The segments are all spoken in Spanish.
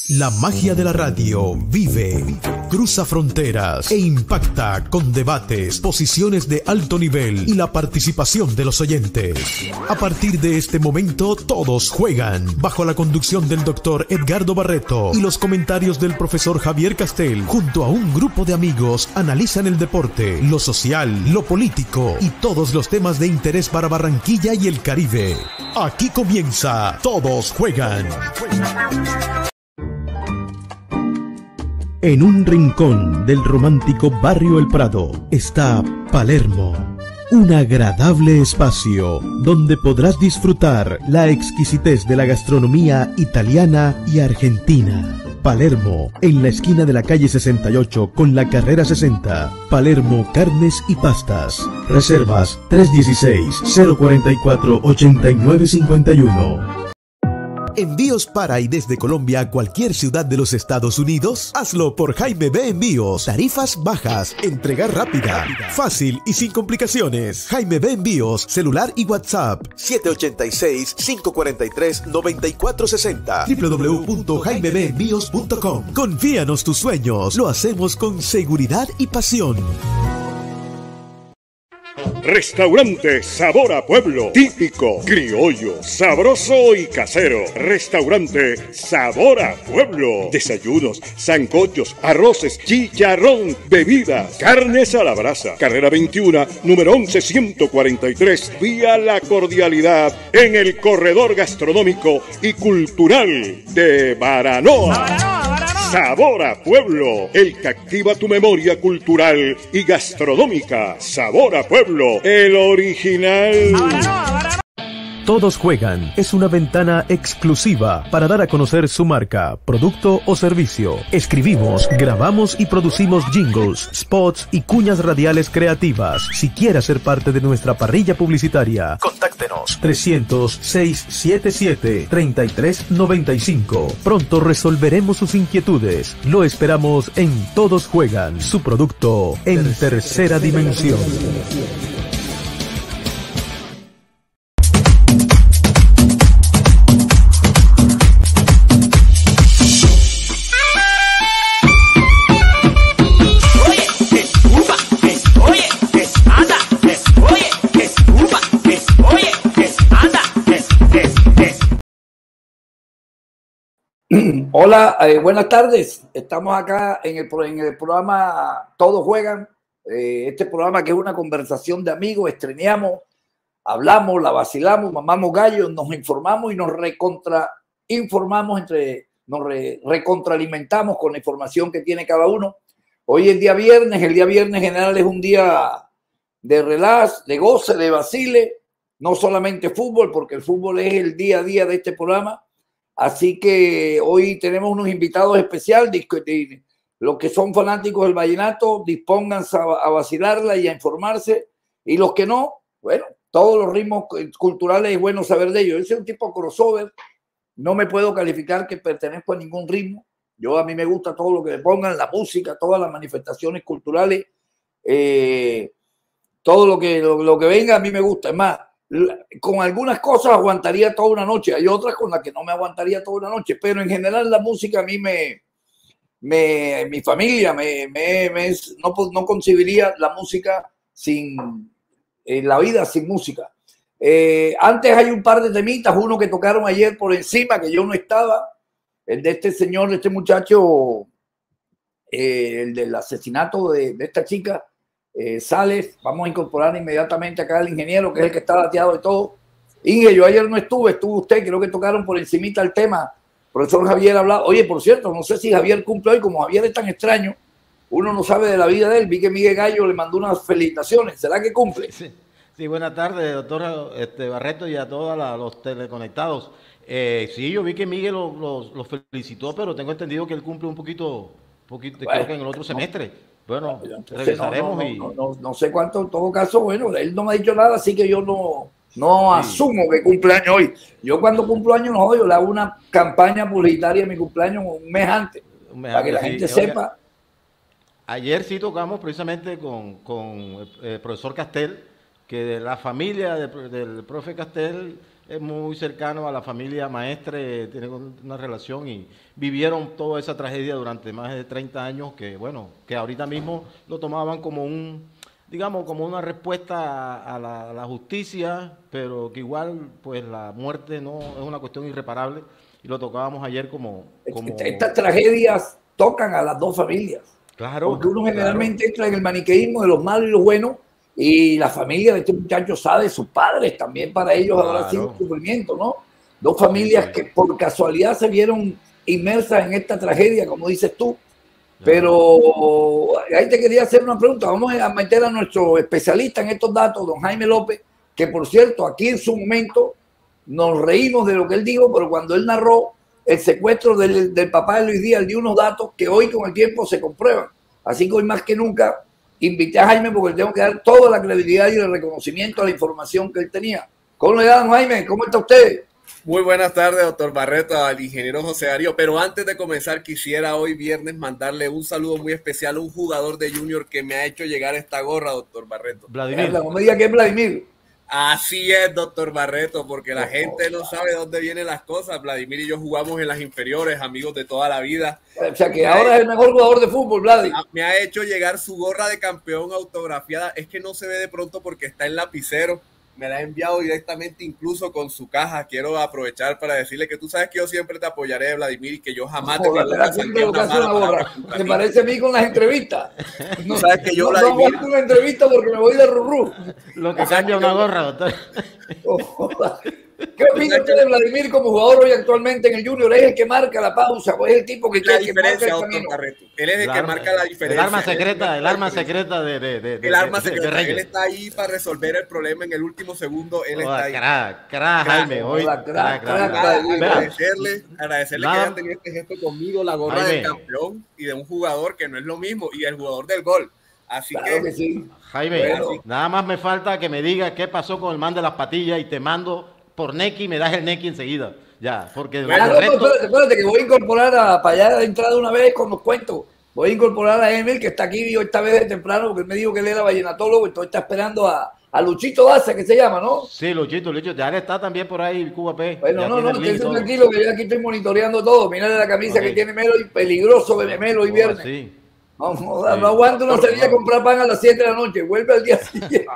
La magia de la radio vive, cruza fronteras e impacta con debates, posiciones de alto nivel y la participación de los oyentes. A partir de este momento, todos juegan, bajo la conducción del doctor Edgardo Barreto y los comentarios del profesor Javier Castel, junto a un grupo de amigos, analizan el deporte, lo social, lo político y todos los temas de interés para Barranquilla y el Caribe. Aquí comienza Todos Juegan. En un rincón del romántico barrio El Prado está Palermo, un agradable espacio donde podrás disfrutar la exquisitez de la gastronomía italiana y argentina. Palermo, en la esquina de la calle 68 con la carrera 60. Palermo Carnes y Pastas. Reservas 316-044-8951. ¿Envíos para y desde Colombia a cualquier ciudad de los Estados Unidos? Hazlo por Jaime B Envíos. Tarifas bajas, entrega rápida, fácil y sin complicaciones. Jaime B Envíos, celular y WhatsApp 786-543-9460. www.jaimebeenvíos.com. Confíanos tus sueños, lo hacemos con seguridad y pasión. Restaurante Sabor a Pueblo, típico, criollo, sabroso y casero. Restaurante Sabor a Pueblo. Desayunos, sancochos, arroces, chicharrón, bebidas, carnes a la brasa. Carrera 21, número 11143, vía La Cordialidad, en el corredor gastronómico y cultural de Baranoa. Sabor a Pueblo, el que activa tu memoria cultural y gastronómica. Sabor a Pueblo, el original. Todos Juegan es una ventana exclusiva para dar a conocer su marca, producto o servicio. Escribimos, grabamos y producimos jingles, spots y cuñas radiales creativas. Si quieres ser parte de nuestra parrilla publicitaria, contáctenos 300-677-3395. Pronto resolveremos sus inquietudes. Lo esperamos en Todos Juegan, su producto en tercera dimensión. Hola, buenas tardes. Estamos acá en el programa Todos Juegan. Este programa que es una conversación de amigos, estreneamos, hablamos, la vacilamos, mamamos gallos, nos informamos y nos recontrainformamos, nos recontraalimentamos con la información que tiene cada uno. Hoy es día viernes, el día viernes general es un día de relax, de goce, de vacile, no solamente fútbol, porque el fútbol es el día a día de este programa. Así que hoy tenemos unos invitados especiales, los que son fanáticos del vallenato, dispónganse a vacilarla y a informarse, y los que no, bueno, todos los ritmos culturales es bueno saber de ellos. Yo soy un tipo crossover, no me puedo calificar que pertenezco a ningún ritmo. A mí me gusta todo lo que le pongan, la música, todas las manifestaciones culturales, todo lo que venga a mí me gusta. Es más, con algunas cosas aguantaría toda una noche, hay otras con las que no me aguantaría toda una noche, pero en general la música a mí mi familia no concibiría la música sin la vida sin música. Antes hay un par de temitas, uno que tocaron ayer por encima que yo no estaba, el de este señor, de este muchacho, el del asesinato de esta chica. Sales, vamos a incorporar inmediatamente acá al ingeniero, que es el que está dateado de todo. Inge, yo ayer no estuvo usted, creo que tocaron por encimita el tema. Profesor Javier hablaba, oye, por cierto, no sé si Javier cumple hoy, como Javier es tan extraño, uno no sabe de la vida de él. Vi que Miguel Gallo le mandó unas felicitaciones, ¿será que cumple? Sí, buenas tardes, doctor Barreto, y a todos los teleconectados. Sí, yo vi que Miguel los felicitó, pero tengo entendido que él cumple un poquito bueno, creo que en el otro semestre. Bueno, regresaremos no sé cuánto, en todo caso, bueno, él no me ha dicho nada, así que yo no asumo que cumpleaños hoy. Yo cuando cumplo años no, yo le hago una campaña publicitaria de mi cumpleaños un mes antes, para que la gente sepa. Ayer sí tocamos precisamente con el profesor Castel, que de la familia del profe Castel es muy cercano a la familia Maestre, tiene una relación y vivieron toda esa tragedia durante más de 30 años que, bueno, que ahorita mismo lo tomaban como digamos, como una respuesta a la justicia, pero que igual, pues la muerte no es una cuestión irreparable y lo tocábamos ayer como... Estas tragedias tocan a las dos familias. Claro. Porque uno generalmente entra en el maniqueísmo de los malos y los buenos, y la familia de este muchacho sabe, sus padres también para ellos habrá sido un sufrimiento, ¿no? Dos familias que por casualidad se vieron inmersas en esta tragedia, como dices tú. Pero ahí te quería hacer una pregunta. Vamos a meter a nuestro especialista en estos datos, don Jaime López, que por cierto, aquí en su momento nos reímos de lo que él dijo, pero cuando él narró el secuestro del papá de Luis Díaz, dio unos datos que hoy con el tiempo se comprueban. Así que hoy más que nunca invité a Jaime porque le tengo que dar toda la credibilidad y el reconocimiento a la información que él tenía. ¿Cómo le dan, Jaime? ¿Cómo está usted? Muy buenas tardes, doctor Barreto, al ingeniero José Darío. Pero antes de comenzar, quisiera hoy viernes mandarle un saludo muy especial a un jugador de Junior que me ha hecho llegar esta gorra, doctor Barreto. Vladimir. No me diga que es Vladimir. Así es, doctor Barreto, porque la gente no sabe dónde vienen las cosas. Vladimir y yo jugamos en las inferiores, amigos de toda la vida. O sea que ahora es el mejor jugador de fútbol, Vladimir. Me ha hecho llegar su gorra de campeón autografiada. Es que no se ve de pronto porque está en lapicero. Me la ha enviado directamente incluso con su caja. Quiero aprovechar para decirle que tú sabes que yo siempre te apoyaré, Vladimir, y que yo jamás te ¿Te parece a mí con las entrevistas? No sabes que yo, no aguanto una entrevista porque me voy de rurú. Lo que cambia una gorra, doctor. ¿Qué opina usted de Vladimir como jugador hoy actualmente en el Junior? ¿Es el que marca la pausa o es el tipo que la diferencia, doctor Barreto? Él es el que marca la diferencia. El arma secreta, el arma secreta el arma secreta. Él está ahí para resolver el problema en el último segundo. Él está ahí. Jaime, hoy. Agradecerle que hayan tenido este gesto conmigo, la gorra del campeón y de un jugador que no es lo mismo, y el jugador del gol. Así que sí. Jaime, nada más me falta que me digas qué pasó con el man de las patillas y te mando por Neki y me das el Neki enseguida. Ya, porque espérate, que voy a incorporar para allá de entrada una vez con los cuentos. Voy a incorporar a Emil, que está aquí esta vez de temprano, porque él me dijo que él era vallenatólogo, entonces está esperando a Luchito Daza, que se llama, ¿no? Sí, Luchito, ya él está también por ahí, Cuba P. Bueno, no, esténse tranquilo, que yo aquí estoy monitoreando todo. Mírale la camisa que tiene Melo, y peligroso de Melo y viernes. Sí. No aguanto una salida a comprar pan a las 7 de la noche, vuelve al día siguiente.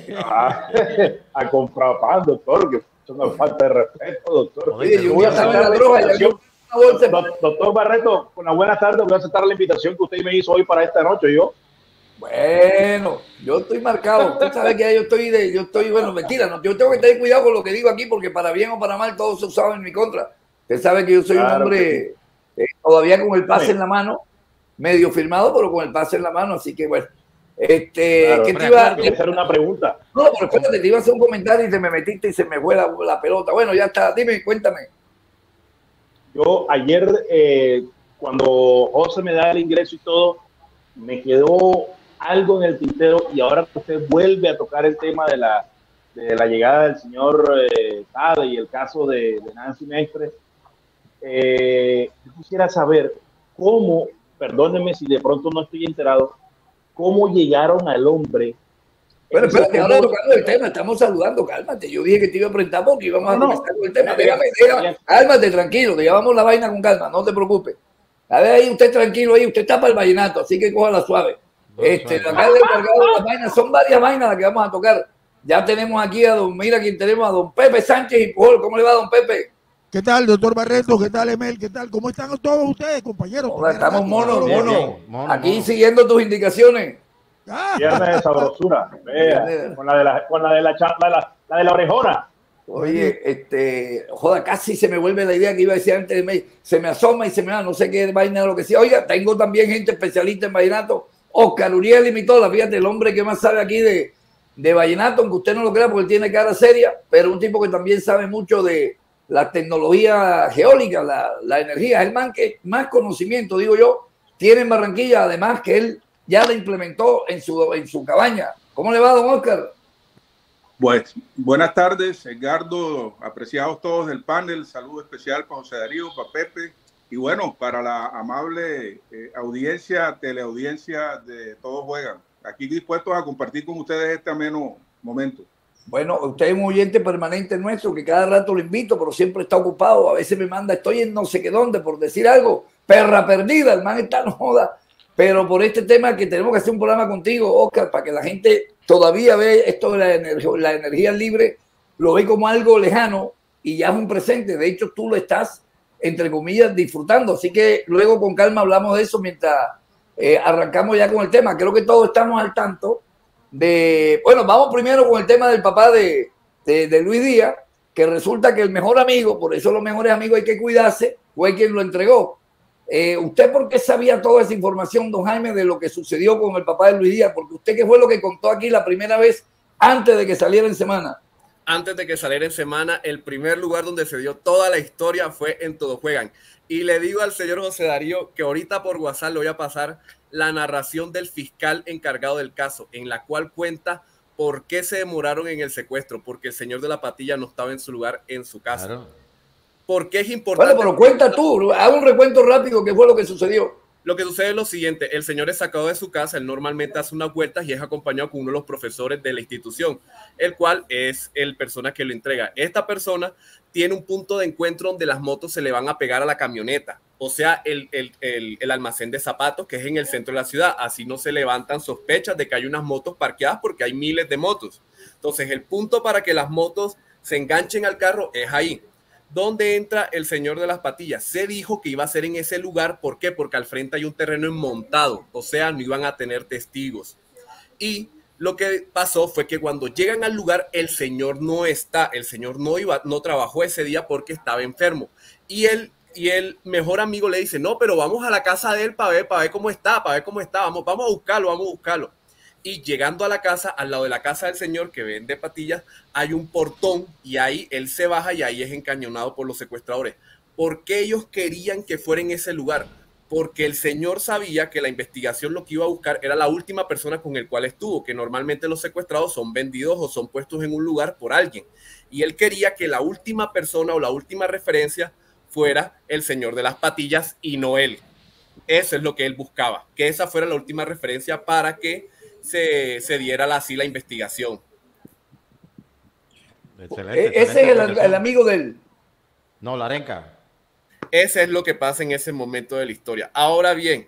A comprar pan, doctor, que eso no es falta de respeto, doctor. Oye, yo voy a sacar la droga. Doctor Barreto, con la buena tarde, voy a aceptar la invitación que usted me hizo hoy para esta noche, yo. Bueno, yo estoy marcado. Usted sabe que yo estoy, bueno, mentira, no, yo tengo que tener cuidado con lo que digo aquí, porque para bien o para mal todo se usaba en mi contra. Usted sabe que yo soy un hombre todavía con el pase en la mano, medio firmado, pero con el pase en la mano, así que bueno. ¿Qué te iba a hacer una pregunta? No, pero espérate, te iba a hacer un comentario y te me metiste y se me fue la pelota. Bueno, ya está, dime, cuéntame. Yo ayer, cuando José me da el ingreso y todo, me quedó algo en el tintero, y ahora que usted vuelve a tocar el tema de la llegada del señor Tade y el caso de Nancy Mestre, yo quisiera saber cómo, perdónenme si de pronto no estoy enterado, cómo llegaron al hombre. Bueno, espérate, ahora tocando el tema, estamos saludando, cálmate. Yo dije que te iba a presentar porque íbamos a comenzar con el tema. Cálmate, tranquilo, te llevamos la vaina con calma, no te preocupes. A ver ahí, usted tranquilo ahí, usted está para el vallenato, así que coja la suave. Acá le he encargado las vainas, son varias vainas las que vamos a tocar. Ya tenemos aquí mira quién tenemos, a don Pepe Sánchez y Pujol. ¿Cómo le va, don Pepe? ¿Qué tal, doctor Barreto? ¿Qué tal, Emel? ¿Qué tal? ¿Cómo están todos ustedes, compañeros? Hola, estamos monos. Aquí siguiendo tus indicaciones. Viernes de sabrosura. Con la de la orejona. Oye, joda, casi se me vuelve la idea que iba a decir antes. Se me asoma y se me va, no sé qué vaina lo que sea. Oiga, tengo también gente especialista en vallenato. Oscar Uriel y Mitola, fíjate, el hombre que más sabe aquí de vallenato, aunque usted no lo crea porque él tiene cara seria, pero un tipo que también sabe mucho de la tecnología geólica, la energía. Es el man que más conocimiento, digo yo, tiene en Barranquilla, además que él ya la implementó en su cabaña. ¿Cómo le va, don Oscar? Pues buenas tardes, Edgardo, apreciados todos del panel, saludo especial para José Darío, para Pepe, y bueno, para la amable audiencia, teleaudiencia de Todos Juegan. Aquí dispuestos a compartir con ustedes este ameno momento. Bueno, usted es un oyente permanente nuestro que cada rato lo invito, pero siempre está ocupado. A veces me manda, estoy en no sé qué dónde por decir algo. Perra perdida, el man está no joda. Pero por este tema que tenemos que hacer un programa contigo, Oscar, para que la gente todavía ve esto de la energía libre, lo ve como algo lejano y ya es un presente. De hecho, tú lo estás, entre comillas, disfrutando. Así que luego con calma hablamos de eso mientras arrancamos ya con el tema. Creo que todos estamos al tanto de... Bueno, vamos primero con el tema del papá de Luis Díaz, que resulta que el mejor amigo, por eso los mejores amigos hay que cuidarse, fue quien lo entregó. ¿Usted por qué sabía toda esa información, don Jaime, de lo que sucedió con el papá de Luis Díaz? Porque usted, ¿qué fue lo que contó aquí la primera vez antes de que saliera en semana? Antes de que saliera en semana, el primer lugar donde se dio toda la historia fue en Todo Juegan. Y le digo al señor José Darío que ahorita por WhatsApp le voy a pasar la narración del fiscal encargado del caso, en la cual cuenta por qué se demoraron en el secuestro, porque el señor de la patilla no estaba en su lugar, en su casa. Claro. ¿Por qué es importante? Bueno, pero cuenta tú, haz un recuento rápido qué fue lo que sucedió. Lo que sucede es lo siguiente: el señor es sacado de su casa, él normalmente hace unas vueltas y es acompañado con uno de los profesores de la institución, el cual es el persona que lo entrega. Esta persona tiene un punto de encuentro donde las motos se le van a pegar a la camioneta, o sea, el almacén de zapatos que es en el centro de la ciudad. Así no se levantan sospechas de que hay unas motos parqueadas porque hay miles de motos. Entonces el punto para que las motos se enganchen al carro es ahí. ¿Dónde entra el señor de las patillas? Se dijo que iba a ser en ese lugar. ¿Por qué? Porque al frente hay un terreno enmontado, o sea, no iban a tener testigos. Y lo que pasó fue que cuando llegan al lugar, el señor no está, el señor no trabajó ese día porque estaba enfermo. Y el mejor amigo le dice, no, pero vamos a la casa de él para ver cómo está, vamos a buscarlo. Y llegando a la casa, al lado de la casa del señor que vende patillas, hay un portón y ahí él se baja y ahí es encañonado por los secuestradores. ¿Por qué ellos querían que fuera en ese lugar? Porque el señor sabía que la investigación lo que iba a buscar era la última persona con el cual estuvo, que normalmente los secuestrados son vendidos o son puestos en un lugar por alguien. Y él quería que la última persona o la última referencia fuera el señor de las patillas y no él. Eso es lo que él buscaba, que esa fuera la última referencia para que se diera así la investigación. Excelente, ese es el amigo del... No, Larenca. Ese es lo que pasa en ese momento de la historia. Ahora bien,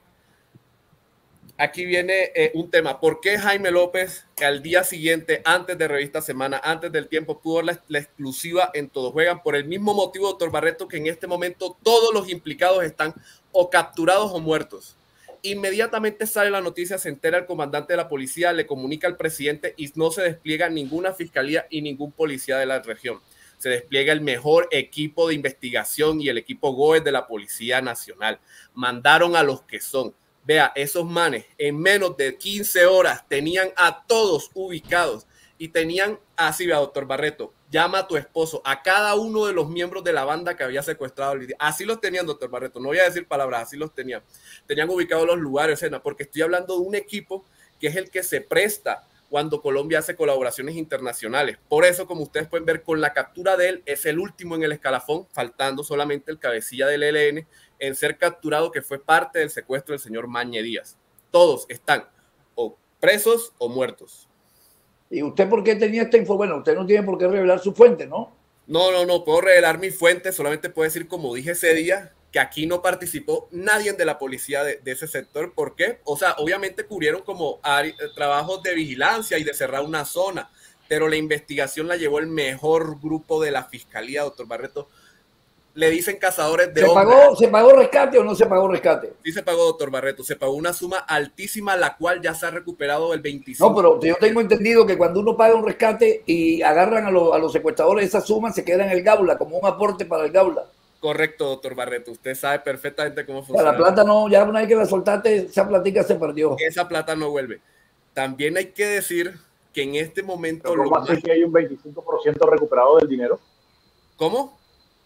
aquí viene un tema. ¿Por qué Jaime López, que al día siguiente, antes de Revista Semana, antes del tiempo, pudo la exclusiva en Todo Juegan? Por el mismo motivo, doctor Barreto, que en este momento todos los implicados están o capturados o muertos. Inmediatamente sale la noticia, se entera el comandante de la policía, le comunica al presidente y no se despliega ninguna fiscalía y ningún policía de la región. Se despliega el mejor equipo de investigación y el equipo GOES de la Policía Nacional. Mandaron a los que son. Vea, esos manes en menos de 15 horas tenían a todos ubicados y tenían, así vea, doctor Barreto, llama a tu esposo, a cada uno de los miembros de la banda que había secuestrado. Así los tenían, doctor Barreto, no voy a decir palabras, así los tenían. Tenían ubicados los lugares, porque estoy hablando de un equipo que es el que se presta cuando Colombia hace colaboraciones internacionales. Por eso, como ustedes pueden ver, con la captura de él, es el último en el escalafón, faltando solamente el cabecilla del ELN en ser capturado, que fue parte del secuestro del señor Mañe Díaz. Todos están o presos o muertos. ¿Y usted por qué tenía esta información? Bueno, usted no tiene por qué revelar su fuente, ¿no? No, puedo revelar mi fuente, solamente puedo decir, como dije ese día, que aquí no participó nadie de la policía de ese sector. ¿Por qué? O sea, obviamente cubrieron como trabajos de vigilancia y de cerrar una zona, pero la investigación la llevó el mejor grupo de la fiscalía, doctor Barreto. Le dicen cazadores de hombres. ¿Se pagó rescate o no se pagó rescate? Sí se pagó, doctor Barreto. Se pagó una suma altísima, la cual ya se ha recuperado el 25%. No, pero yo tengo entendido que cuando uno paga un rescate y agarran a los secuestradores, esa suma se queda en el Gaula, como un aporte para el Gaula. Correcto, doctor Barreto. Usted sabe perfectamente cómo funciona. La plata no, ya una vez que la soltaste, esa platica se perdió. Esa plata no vuelve. También hay que decir que en este momento... Pero ¿cómo hace que hay un 25% recuperado del dinero? ¿Cómo?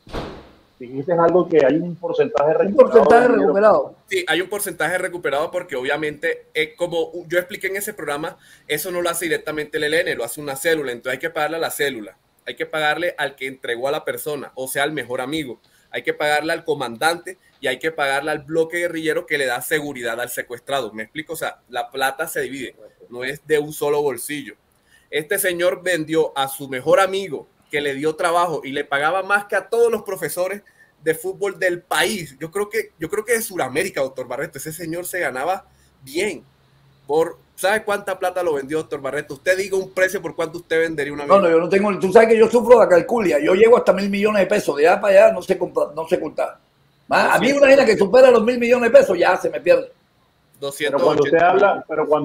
Dijiste algo que hay un porcentaje recuperado. Un porcentaje recuperado. Sí, hay un porcentaje recuperado porque obviamente, como yo expliqué en ese programa, eso no lo hace directamente el ELN, lo hace una célula. Entonces hay que pagarle a la célula. Hay que pagarle al que entregó a la persona, o sea, al mejor amigo. Hay que pagarle al comandante y hay que pagarle al bloque guerrillero que le da seguridad al secuestrado. ¿Me explico? O sea, la plata se divide, no es de un solo bolsillo. Este señor vendió a su mejor amigo que le dio trabajo y le pagaba más que a todos los profesores de fútbol del país. Yo creo que de Sudamérica, doctor Barreto, ese señor se ganaba bien. ¿Sabe cuánta plata lo vendió, doctor Barreto? Usted diga un precio por cuánto usted vendería una vida. No, yo no tengo. Tú sabes que yo sufro de calculia. Yo llego hasta 1.000 millones de pesos. De allá para allá no sé contar. A mí una gente que supera los 1.000 millones de pesos ya se me pierde. 280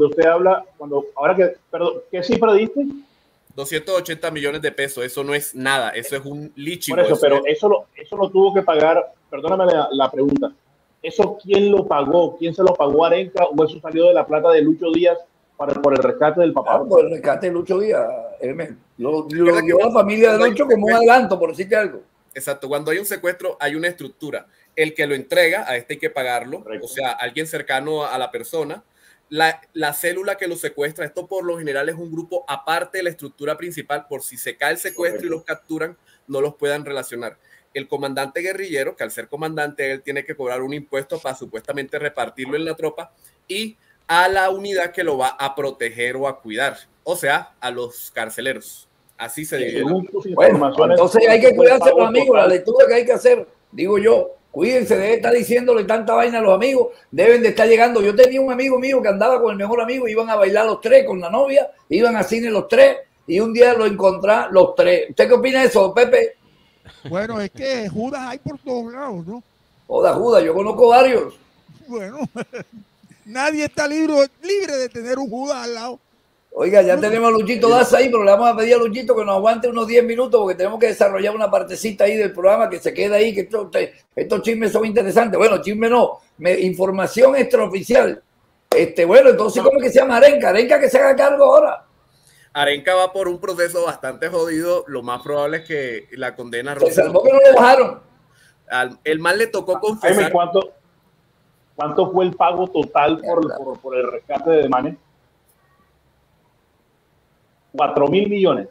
¿qué cifra diste? 280 millones de pesos, eso no es nada, eso es un lichigo. Por eso, pero eso lo tuvo que pagar, perdóname la pregunta, ¿eso quién lo pagó? ¿Quién se lo pagó a Arenca o eso salió de la plata de Lucho Díaz por el rescate del papá? Por el rescate de Lucho Díaz, lo dio la familia de Lucho como un adelanto, por decirte algo. Exacto, cuando hay un secuestro hay una estructura, el que lo entrega, a este hay que pagarlo, correcto. O sea, alguien cercano a la persona. La célula que lo secuestra, esto por lo general es un grupo aparte de la estructura principal, por si se cae el secuestro. Correcto. Y los capturan, no los puedan relacionar. El comandante guerrillero, que al ser comandante él tiene que cobrar un impuesto para supuestamente repartirlo en la tropa y a la unidad que lo va a proteger o a cuidar, o sea, a los carceleros. Así se divide. Bueno, entonces hay que cuidarse los amigos, la lectura que hay que hacer, digo yo. Cuídense de estar diciéndole tanta vaina a los amigos, deben de estar llegando. Yo tenía un amigo mío que andaba con el mejor amigo, iban a bailar los tres con la novia, iban a cine los tres, y un día lo encontré los tres. ¿Usted qué opina de eso, Pepe? Bueno, es que Judas hay por todos lados, ¿no? Joda, Judas, yo conozco varios. Bueno, nadie está libre de tener un Judas al lado. Oiga, ya tenemos a Luchito Daza ahí, pero le vamos a pedir a Luchito que nos aguante unos 10 minutos porque tenemos que desarrollar una partecita ahí del programa que se queda ahí, que estos chismes son interesantes. Bueno, chisme no, información extraoficial. Bueno, entonces, ¿cómo que se llama Arenca? Arenca que se haga cargo ahora. Arenca va por un proceso bastante jodido, lo más probable es que la condena... Se salvó que no lo bajaron. El mal le tocó confesar... ¿Cuánto fue el pago total por el rescate de Manes? 4.000 millones.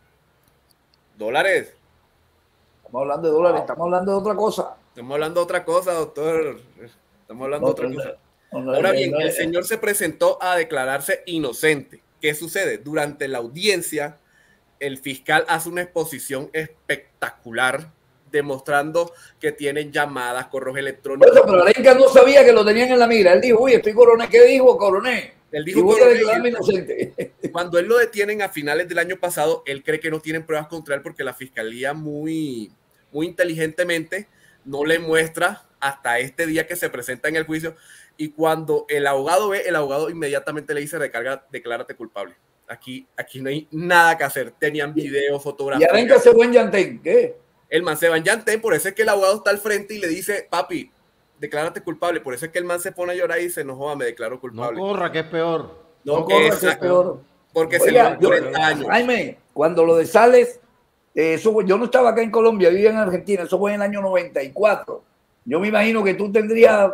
¿Dólares? Estamos hablando de dólares, estamos hablando de otra cosa. Estamos hablando de otra cosa, doctor. Estamos hablando de otra cosa. Ahora bien, el señor se presentó a declararse inocente. ¿Qué sucede? Durante la audiencia, el fiscal hace una exposición espectacular demostrando que tienen llamadas, correos electrónicos. Bueno, pero Arenca no sabía que lo tenían en la mira. Él dijo, uy, estoy coronel. ¿Qué dijo, coronel? Él dijo, voy a declararme inocente. Cuando él lo detienen a finales del año pasado, él cree que no tienen pruebas contra él porque la fiscalía muy inteligentemente no le muestra hasta este día que se presenta en el juicio. Y cuando el abogado ve, el abogado inmediatamente le dice, declárate culpable. Aquí no hay nada que hacer. Tenían video, fotografías. Y Arenca se fue en llantén. ¿Qué? El man se va en llantén, por eso es que el abogado está al frente y le dice, papi, declárate culpable. Por eso es que el man se pone a llorar y dice, no joda, me declaro culpable. No corra, que es peor. No corra, que es peor. Porque oiga, se le 40 años. Jaime, cuando lo de Sales, yo no estaba acá en Colombia, vivía en Argentina, eso fue en el año 94. Yo me imagino que tú tendrías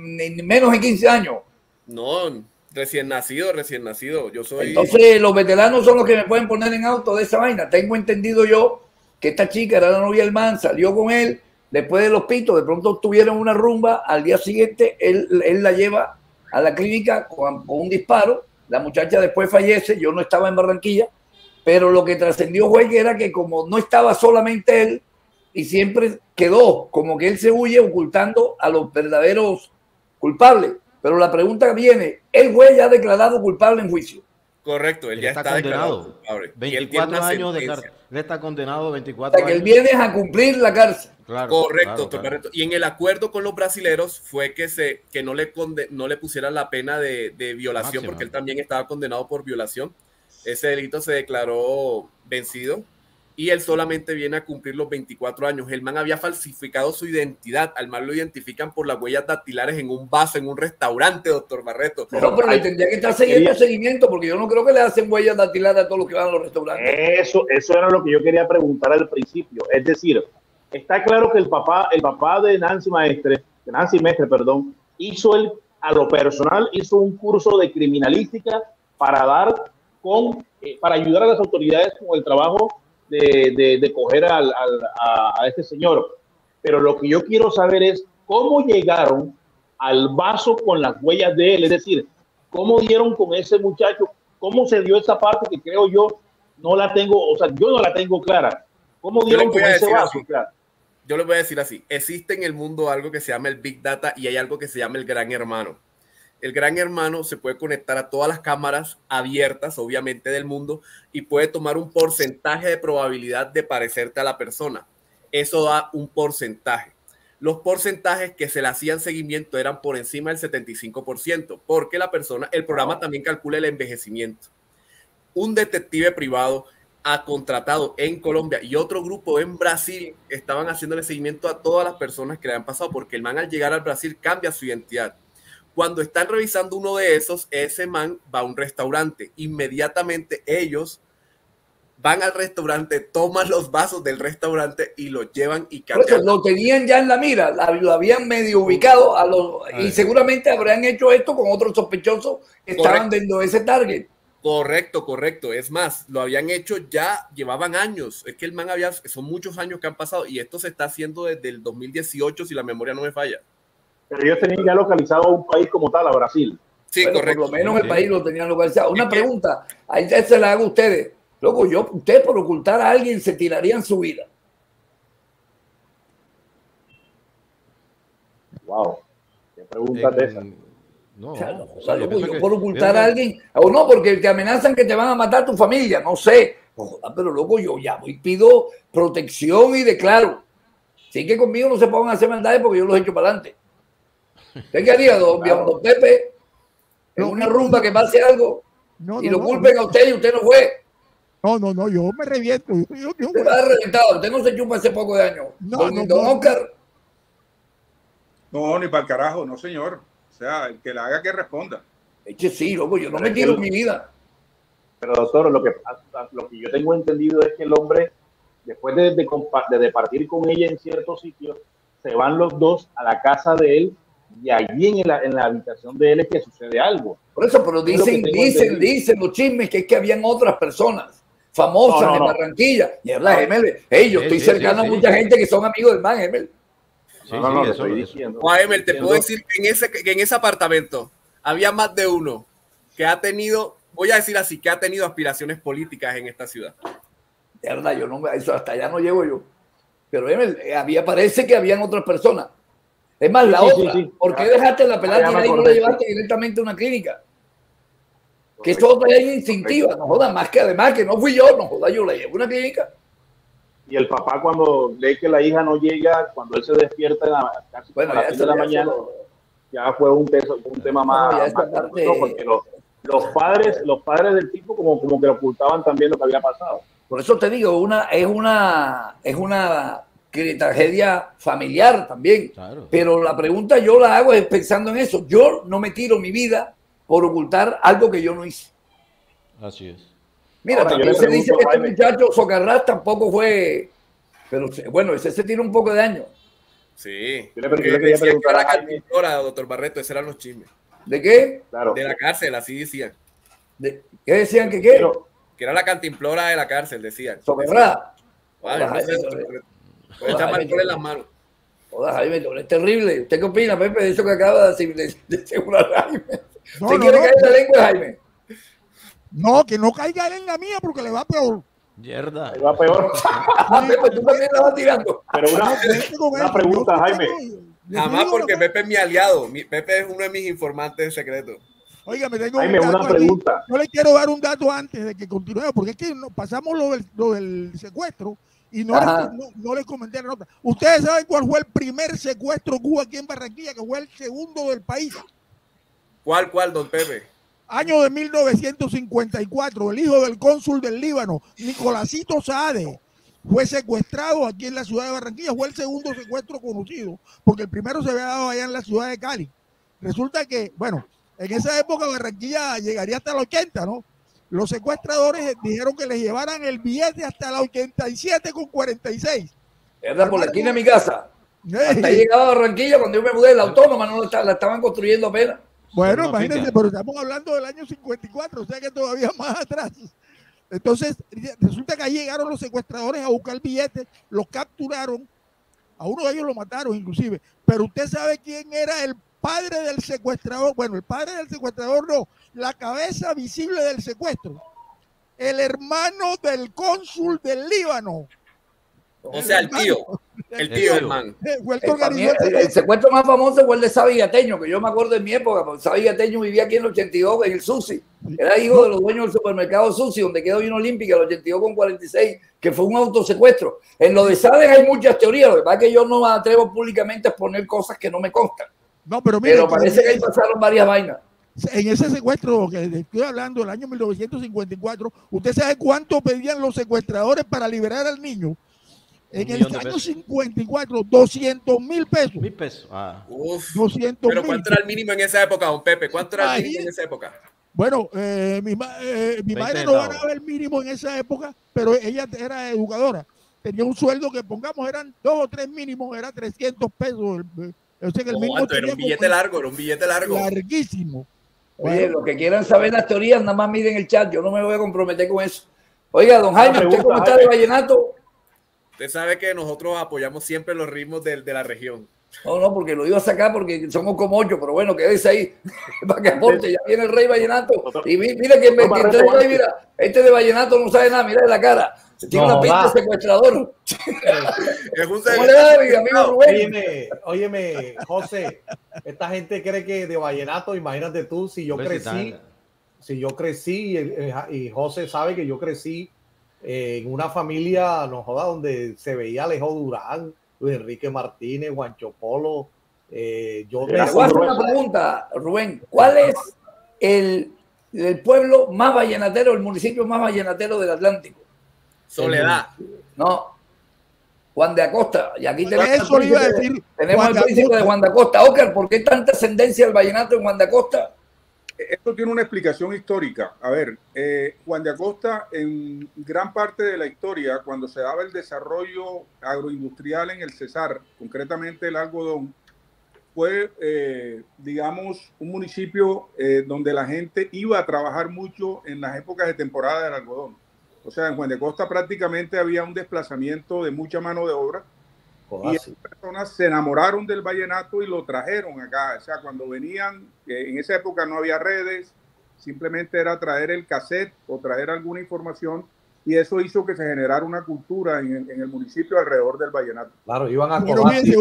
menos de 15 años. No, recién nacido. Yo soy... Entonces, los veteranos son los que me pueden poner en auto de esa vaina. Tengo entendido yo que esta chica era la novia del man, salió con él, después de los pitos, de pronto tuvieron una rumba, al día siguiente él la lleva a la clínica con un disparo, la muchacha después fallece, yo no estaba en Barranquilla, pero lo que trascendió fue que era que como no estaba solamente él, y siempre quedó como que él se huye ocultando a los verdaderos culpables. Pero la pregunta viene, ¿el juez ya ha declarado culpable en juicio? Correcto, él ya está condenado. 24 años de cárcel. Él está condenado 24 años. Que él viene a cumplir la cárcel. Claro, correcto. Y en el acuerdo con los brasileros fue que no le pusieran la pena de violación, máxima, porque él también estaba condenado por violación. Ese delito se declaró vencido y él solamente viene a cumplir los 24 años. El man había falsificado su identidad. Al man lo identifican por las huellas dactilares en un vaso, en un restaurante, doctor Barreto. Pero le tendría que estar siguiendo seguimiento, porque yo no creo que le hacen huellas dactilares a todos los que van a los restaurantes. Eso era lo que yo quería preguntar al principio. Es decir, está claro que el papá de Nancy Mestre, a lo personal hizo un curso de criminalística para ayudar a las autoridades con el trabajo de coger a este señor. Pero lo que yo quiero saber es cómo llegaron al vaso con las huellas de él, es decir, cómo dieron con ese muchacho, cómo se dio esa parte que creo yo no la tengo, o sea, yo no la tengo clara. ¿Cómo dieron con ese vaso? Yo les voy a decir así, existe en el mundo algo que se llama el Big Data y hay algo que se llama el Gran Hermano. El Gran Hermano se puede conectar a todas las cámaras abiertas, obviamente, del mundo y puede tomar un porcentaje de probabilidad de parecerte a la persona. Eso da un porcentaje. Los porcentajes que se le hacían seguimiento eran por encima del 75%, porque el programa también calcula el envejecimiento. Un detective privado ha contratado en Colombia y otro grupo en Brasil estaban haciéndole seguimiento a todas las personas que le han pasado, porque el man al llegar al Brasil cambia su identidad. Cuando están revisando uno de esos, ese man va a un restaurante. Inmediatamente ellos van al restaurante, toman los vasos del restaurante y los llevan y cambian. Lo tenían ya en la mira, lo habían medio ubicado y seguramente habrán hecho esto con otros sospechosos que estaban dentro de ese target. Correcto. Es más, lo habían hecho ya, llevaban años. Es que el man son muchos años que han pasado y esto se está haciendo desde el 2018, si la memoria no me falla. Pero ellos tenían ya localizado a un país como tal, a Brasil. Sí, bueno, correcto. Por lo menos el país lo tenían localizado. Una pregunta, ahí se la hago a ustedes. Luego, ustedes por ocultar a alguien se tirarían su vida. Wow, qué pregunta de esa. No, o sea, yo por ocultar a alguien, o no, porque te amenazan que te van a matar a tu familia, no sé. Pero luego yo llamo y pido protección y declaro. Sí que conmigo no se pongan a hacer maldades porque yo los echo para adelante. ¿Usted qué haría, don Pepe? En una rumba que pase algo y lo culpen a usted y usted no fue. No, yo me reviento. Usted va reventado, usted no se chupa hace poco de años. Don Oscar. No, ni para el carajo, no señor. O sea, el que la haga que responda. Es que sí, loco, yo no me tiro mi vida. Pero doctor, lo que yo tengo entendido es que el hombre, después de partir con ella en ciertos sitios, se van los dos a la casa de él y allí en la habitación de él es que sucede algo. Por eso, pero dicen los chismes que es que habían otras personas famosas de Barranquilla. Y es la Gemel. Yo estoy cercano a mucha gente que son amigos del man, Gemel. No, te estoy diciendo. Emel, te puedo decir que en ese apartamento había más de uno que ha tenido, voy a decir así, que ha tenido aspiraciones políticas en esta ciudad. De verdad, eso hasta allá no llego yo. Pero Emel, parece que habían otras personas. Es más, otra. ¿Por qué dejaste la pelada y no la llevaste directamente a una clínica? Correcto. Que eso otra es instintiva, no joda, más que además que no fui yo, no joda, yo la llevo a una clínica. Y el papá cuando ve que la hija no llega, cuando él se despierta casi a las 6 de la mañana, ya fue un tema más porque los padres del tipo como que ocultaban también lo que había pasado. Por eso te digo, es una tragedia familiar también. Claro. Pero la pregunta yo la hago es pensando en eso. Yo no me tiro mi vida por ocultar algo que yo no hice. Así es. Mira, también se dice que este muchacho Socarrás tampoco fue, pero bueno, ese se tira un poco de años. Sí. Yo le quería preguntar a la cantimplora, doctor Barreto, esos eran los chismes. ¿De qué? Claro. De la cárcel, así decían. ¿Qué decían que qué? Que era la cantimplora de la cárcel, decían. Socarrás. Puede echar alcohol en las manos. Joder, Jaime, es terrible. ¿Usted qué opina, Pepe, de eso que acaba de asegurar Jaime? ¿Usted quiere caer la lengua, Jaime? No, que no caiga él en la mía porque le va peor. Mierda. Le va peor. Pepe, tú también la vas tirando. Pero una pregunta, Jaime. Jamás, porque Pepe es mi aliado. Pepe es uno de mis informantes secretos. Oiga, me tengo Jaime, una pregunta. Yo le quiero dar un dato antes de que continuemos, porque es que pasamos lo del secuestro y no les comenté la nota. ¿Ustedes saben cuál fue el primer secuestro que hubo aquí en Barranquilla, que fue el segundo del país? ¿Cuál, don Pepe? Año de 1954, el hijo del cónsul del Líbano, Nicolásito Saade, fue secuestrado aquí en la ciudad de Barranquilla. Fue el segundo secuestro conocido, porque el primero se había dado allá en la ciudad de Cali. Resulta que, bueno, en esa época Barranquilla llegaría hasta el 80, ¿no? Los secuestradores dijeron que les llevaran el billete hasta la 87,46. Era por la esquina de mi casa. Hasta ahí llegaba a Barranquilla cuando yo me mudé, la autónoma no la estaban construyendo apenas. Bueno, imagínense, pero estamos hablando del año 54, o sea que todavía más atrás. Entonces, resulta que ahí llegaron los secuestradores a buscar billetes, los capturaron, a uno de ellos lo mataron inclusive, pero usted sabe quién era el padre del secuestrador. Bueno, el padre del secuestrador no, la cabeza visible del secuestro. el hermano del cónsul del Líbano. O sea, el tío del man. Fue el que organizó El secuestro más famoso fue el de Sabi Gateño, que yo me acuerdo en mi época, porque Sabi Gateño vivía aquí en el 82 en el Susi. Era hijo de los dueños del supermercado Susi, donde quedó Unión Olímpica, el 82 con 46, que fue un autosecuestro. En lo de Sades hay muchas teorías, lo que pasa es que yo no me atrevo públicamente a exponer cosas que no me constan. No, pero mira, Pero parece que ahí pasaron varias vainas. en ese secuestro que estoy hablando, el año 1954, ¿usted sabe cuánto pedían los secuestradores para liberar al niño? En el año 54, 200,000 pesos. 1,000 pesos. Ah. Uf, 200,000. pero ¿cuánto era el mínimo en esa época, don Pepe? ¿Cuánto era el mínimo en esa época? Bueno, mi madre no ganaba el mínimo en esa época, pero ella era educadora. Tenía un sueldo que, pongamos, eran 2 o 3 mínimos, era 300 pesos. O sea que el mínimo era un billete largo, era un billete largo. Larguísimo. Oye, Bueno, los que quieran saber las teorías, nada más miren el chat. Yo no me voy a comprometer con eso. Oiga, don Jaime, ¿usted cómo está de vallenato? Usted sabe que nosotros apoyamos siempre los ritmos de la región. No, porque lo iba a sacar porque somos como 8, pero bueno, quédese ahí para que aporte. Ya viene el rey vallenato. Y mira que mira, este de vallenato no sabe nada, mira de la cara. Tiene una pinta de secuestrador. Es un ¿Cómo le da, mi amigo Rubén? Óyeme, José, esta gente cree que de vallenato, imagínate tú, si yo crecí y José sabe que yo crecí en una familia, no joda, donde se veía Alejo Durán, Luis Enrique Martínez, Juancho Polo. Yo te voy a hacer una pregunta, Rubén. ¿Cuál es el pueblo más vallenatero, el municipio más vallenatero del Atlántico? Soledad. No, Juan de Acosta. Y aquí tenemos el príncipe de Juan de Acosta. Oscar, ¿por qué tanta ascendencia del vallenato en Juan de Acosta? Esto tiene una explicación histórica. A ver, Juan de Acosta, en gran parte de la historia, cuando se daba el desarrollo agroindustrial en el Cesar, concretamente el algodón, fue, digamos, un municipio donde la gente iba a trabajar mucho en las épocas de temporada del algodón. O sea, en Juan de Acosta prácticamente había un desplazamiento de mucha mano de obra. Y esas personas se enamoraron del vallenato y lo trajeron acá. O sea, cuando venían, en esa época no había redes, simplemente era traer el cassette o traer alguna información, y eso hizo que se generara una cultura en el municipio alrededor del vallenato. Claro, iban a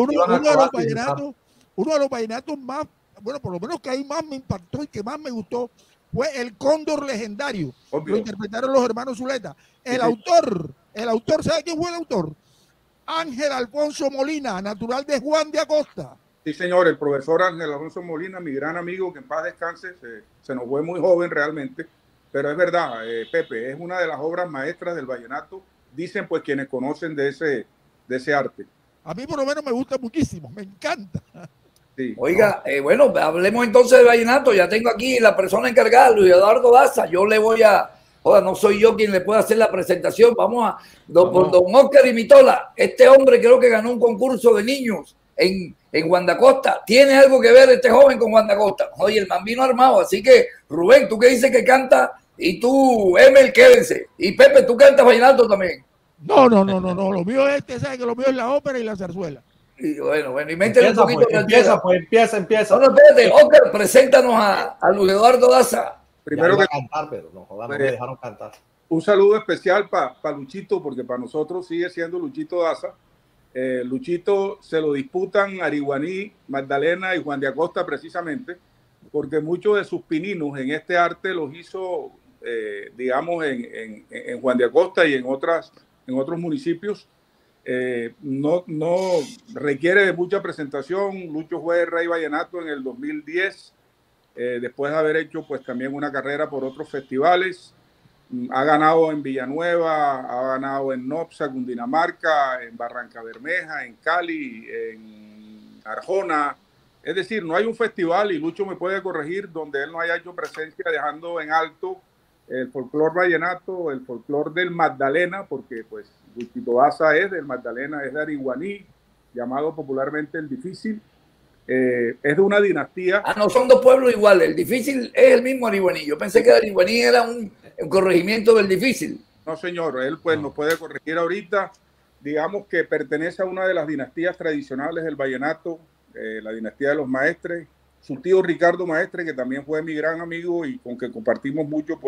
uno de los vallenatos más, bueno, por lo menos que ahí más me impactó y que más me gustó, fue El Cóndor Legendario. Obvio. Lo interpretaron los hermanos Zuleta. El autor, ¿sabe quién fue el autor? Ángel Alfonso Molina, natural de Juan de Acosta. Sí, señor, el profesor Ángel Alfonso Molina, mi gran amigo, que en paz descanse, se nos fue muy joven realmente, pero es verdad, Pepe, es una de las obras maestras del vallenato, dicen pues quienes conocen de ese arte. A mí por lo menos me gusta muchísimo, me encanta. Sí. Oiga, bueno, hablemos entonces de vallenato. Ya tengo aquí la persona encargada, Luis Eduardo Daza. Yo le voy a... no soy yo quien le puede hacer la presentación. Vamos por don Oscar y Mitola. Este hombre creo que ganó un concurso de niños en Juan de Acosta. ¿Tiene algo que ver este joven con Juan de Acosta? Oye, el man vino armado. Así que, Rubén, tú que dices que canta, y tú, Emel, quédense. Y Pepe, tú cantas vallenato también. No. Lo mío es, ¿sabes? Que lo mío es la ópera y la zarzuela. Y bueno, y métele un poquito de empieza. No, espérate, Oscar, preséntanos a Luis Eduardo Daza. Primero que cantar, pero no me dejaron cantar. Un saludo especial para Luchito, porque para nosotros sigue siendo Luchito Daza. Luchito se lo disputan Ariguaní, Magdalena y Juan de Acosta precisamente, porque muchos de sus pininos en este arte los hizo, digamos, en Juan de Acosta y en otros municipios. No requiere de mucha presentación. Lucho fue rey vallenato en el 2010, después de haber hecho pues también una carrera por otros festivales. Ha ganado en Villanueva, ha ganado en Nopsa, Cundinamarca, en Barranca Bermeja, en Cali, en Arjona. Es decir, no hay un festival, y Lucho me puede corregir, donde él no haya hecho presencia, dejando en alto el folclor vallenato, el folclor del Magdalena, porque pues Luchito Daza es del Magdalena, es de Ariguaní, llamado popularmente el Difícil. Es de una dinastía. No son dos pueblos iguales. El Difícil es el mismo Ariguaní. Yo pensé que Ariguaní era un corregimiento del Difícil. No, señor, él pues nos puede corregir ahorita. Digamos que pertenece a una de las dinastías tradicionales del vallenato, la dinastía de los Maestres. Su tío Ricardo Maestre, que también fue mi gran amigo y con que compartimos mucho, pues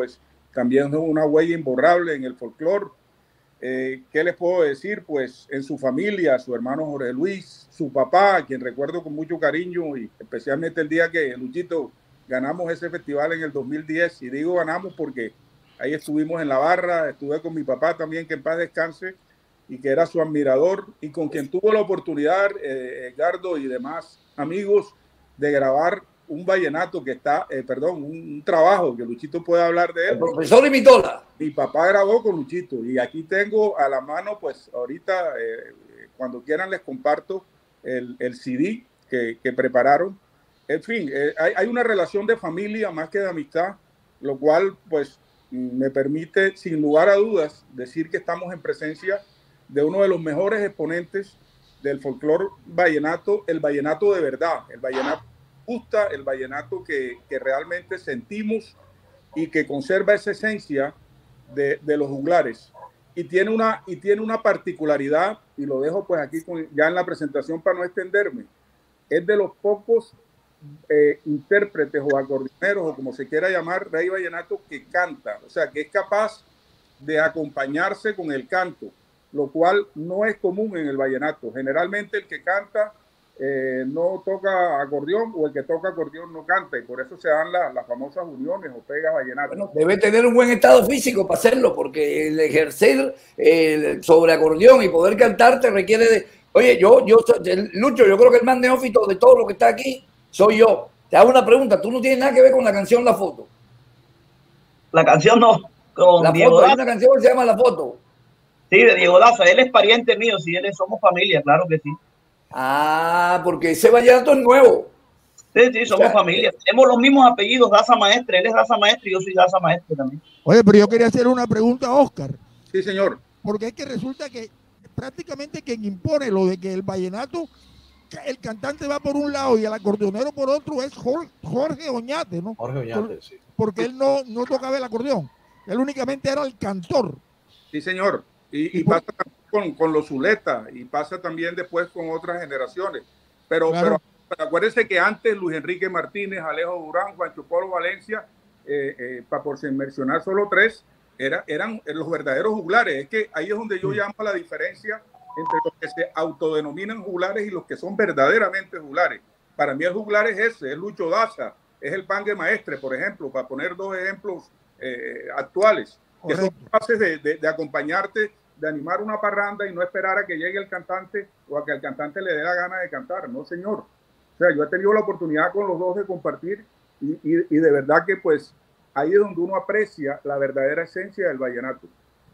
también es una huella imborrable en el folclore. ¿Qué les puedo decir? Pues en su familia, su hermano Jorge Luis, su papá, a quien recuerdo con mucho cariño, y especialmente el día que Luchito ganamos ese festival en el 2010, y digo ganamos porque ahí estuvimos en la barra, estuve con mi papá también, que en paz descanse, y que era su admirador, y con quien tuvo la oportunidad, Edgardo y demás amigos, de grabar un vallenato que está, un trabajo que Luchito puede hablar de él. El profesor Imitola. Mi papá grabó con Luchito, y aquí tengo a la mano, pues ahorita, cuando quieran les comparto el CD que prepararon. En fin, hay una relación de familia más que de amistad, lo cual pues me permite sin lugar a dudas decir que estamos en presencia de uno de los mejores exponentes del folclore vallenato, el vallenato de verdad, el vallenato justa, el vallenato que realmente sentimos y que conserva esa esencia de los juglares. Y tiene una particularidad, y lo dejo pues aquí ya en la presentación para no extenderme. Es de los pocos intérpretes o acordeoneros, o como se quiera llamar, rey vallenato, que canta, o sea, que es capaz de acompañarse con el canto, lo cual no es común en el vallenato. Generalmente el que canta no toca acordeón, o el que toca acordeón no canta, y por eso se dan las famosas uniones o pegas vallenatas. Bueno, debe tener un buen estado físico para hacerlo, porque el ejercer sobre acordeón y poder cantar te requiere de... Oye, Lucho, yo creo que el más neófito de todo lo que está aquí soy yo. Te hago una pregunta, tú no tienes nada que ver con la canción La Foto. La canción no, con La Diego Foto, Daza. hay una canción que se llama La Foto. Sí, de Diego Daza, él es pariente mío, sí, somos familia, claro que sí. Ah, porque ese vallenato es nuevo. Sí, somos familia. Tenemos los mismos apellidos, Daza Maestre, él es Daza Maestre y yo soy Daza Maestre también. Oye, pero yo quería hacer una pregunta a Oscar. Sí, señor. Porque es que resulta que prácticamente quien impone lo de que el vallenato, el cantante va por un lado y el acordeonero por otro, es Jorge Oñate, ¿no? Jorge Oñate, sí. Porque él no tocaba el acordeón. Él únicamente era el cantor. Sí, señor. Y pasa con los Zuleta, y pasa también después con otras generaciones. Pero acuérdense que antes Luis Enrique Martínez, Alejo Durán, Juancho Polo Valencia, por mencionar solo tres, eran los verdaderos juglares. Es que ahí es donde yo llamo la diferencia entre los que se autodenominan juglares y los que son verdaderamente juglares. Para mí el juglar es ese, es Lucho Daza, es el Pangue Maestre, por ejemplo, para poner dos ejemplos actuales, que son capaces de acompañarte, de animar una parranda y no esperar a que llegue el cantante o a que al cantante le dé la gana de cantar. No, señor. O sea, yo he tenido la oportunidad con los dos de compartir y de verdad que pues ahí es donde uno aprecia la verdadera esencia del vallenato.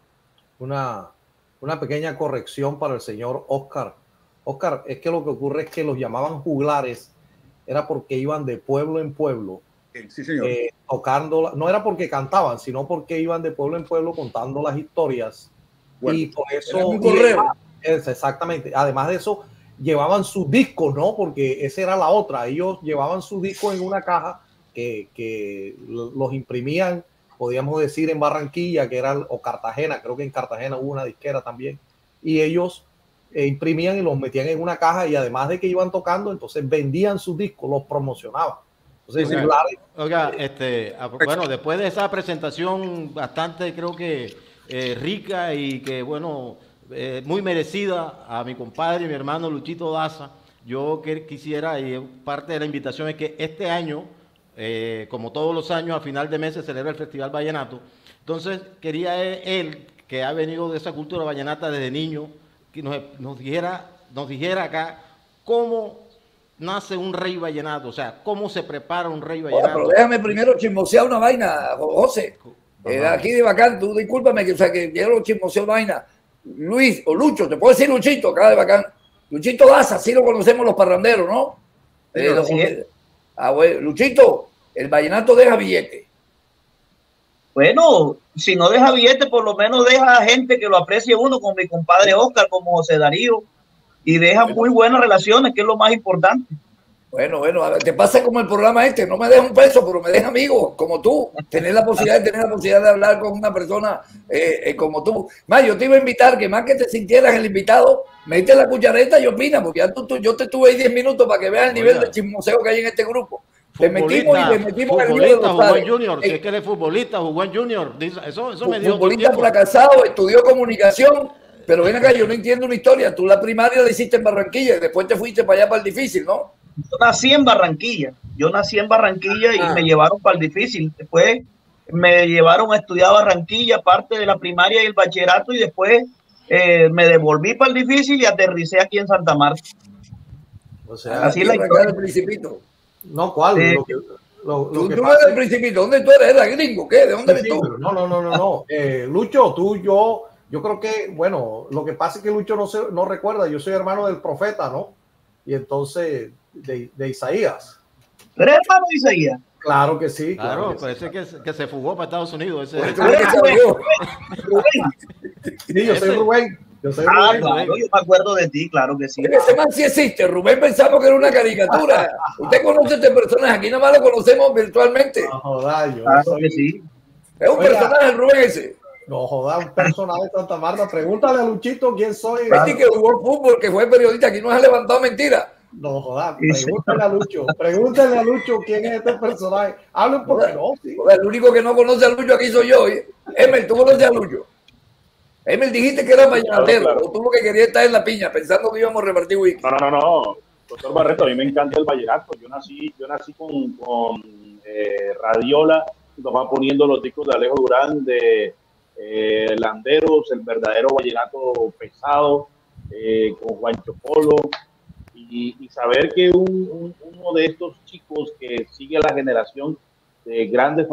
Una pequeña corrección para el señor Oscar. Oscar, es que lo que ocurre es que los llamaban juglares, era porque iban de pueblo en pueblo. Sí, señor. Tocando, no era porque cantaban, sino porque iban de pueblo en pueblo contando las historias. Bueno, y por eso... Exactamente. Además de eso, llevaban sus discos, ¿no? Porque esa era la otra. Ellos llevaban sus discos en una caja que los imprimían, podríamos decir, en Barranquilla, que era, o Cartagena, creo que en Cartagena hubo una disquera también, y ellos imprimían y los metían en una caja, y además de que iban tocando, entonces vendían sus discos, los promocionaban. Entonces, bueno, después de esa presentación bastante, creo que rica y que, bueno, muy merecida a mi compadre, mi hermano Luchito Daza, yo quisiera, y parte de la invitación es que este año, como todos los años, a final de mes se celebra el Festival Vallenato. Entonces, quería él, que ha venido de esa cultura vallenata desde niño, que nos dijera acá cómo nace un rey vallenato, o sea, cómo se prepara un rey vallenato. Pero déjame primero chismosear una vaina, José. Aquí de Bacán, tú discúlpame, que quiero chismosear una vaina. Luis, o Lucho, te puedo decir Luchito, acá de Bacán. Luchito Daza, así lo conocemos los parranderos, ¿no? Bueno, Luchito, el vallenato deja billete. Bueno, si no deja billete, por lo menos deja gente que lo aprecie uno, como mi compadre Oscar, como José Darío, y deja muy buenas relaciones, que es lo más importante. Bueno, a ver, te pasa como el programa no me deja un peso, pero me deja amigos, como tú, tener la posibilidad de hablar con una persona como tú. Más, yo te iba a invitar, que más que te sintieras el invitado, mete la cuchareta y opina, porque ya yo te tuve ahí 10 minutos para que veas el nivel de chismoseo que hay en este grupo. Te metimos y le metimos el lío de Futbolista, jugó en Rosales. Junior. Si es que él es futbolista, jugó en Junior. Eso me dio Futbolista fracasado, estudió comunicación, pero ven acá, yo no entiendo una historia. Tú la primaria la hiciste en Barranquilla y después te fuiste para allá para el difícil, ¿no? Yo nací en Barranquilla. Y me llevaron para el difícil. Después me llevaron a estudiar a Barranquilla, parte de la primaria y el bachillerato, y después me devolví para el difícil y aterricé aquí en Santa Marta. O sea, así es la historia del Principito. No, ¿cuál? Tú no eres del Principito. ¿Dónde tú eres? ¿Eres gringo? ¿Qué? ¿De dónde eres tú? No. Lucho, yo creo que, bueno, lo que pasa es que Lucho no recuerda. Yo soy hermano del profeta, ¿no? Y entonces, de Isaías. ¿Eres hermano de Isaías? Claro que sí. Claro, parece que se fugó para Estados Unidos. Sí, yo soy Rubén. Claro, yo me acuerdo de ti, claro que sí. Ese man sí existe. Rubén pensamos que era una caricatura. Usted conoce este personaje. Aquí nada más lo conocemos virtualmente. No joda, que sí. Es un personaje el Rubén ese. No joda, un personaje de Santa Marta. Pregúntale a Luchito quién soy. Que jugó fútbol, que fue periodista. Aquí no se ha levantado mentira. No joda, pregúntale a Lucho quién es este personaje. Hablen porque no. Sí. El único que no conoce a Lucho aquí soy yo. Emel, tú conoces a Lucho. Emel, dijiste que era vallenatero, claro. O tú lo que querías estar en la piña, pensando que íbamos a repartir whisky. No. Doctor Barreto, a mí me encanta el vallenato. Yo nací con Radiola, nos va poniendo los discos de Alejo Durán, de Landeros, el verdadero vallenato pesado, con Juancho Polo, y saber que uno de estos chicos que sigue a la generación de grandes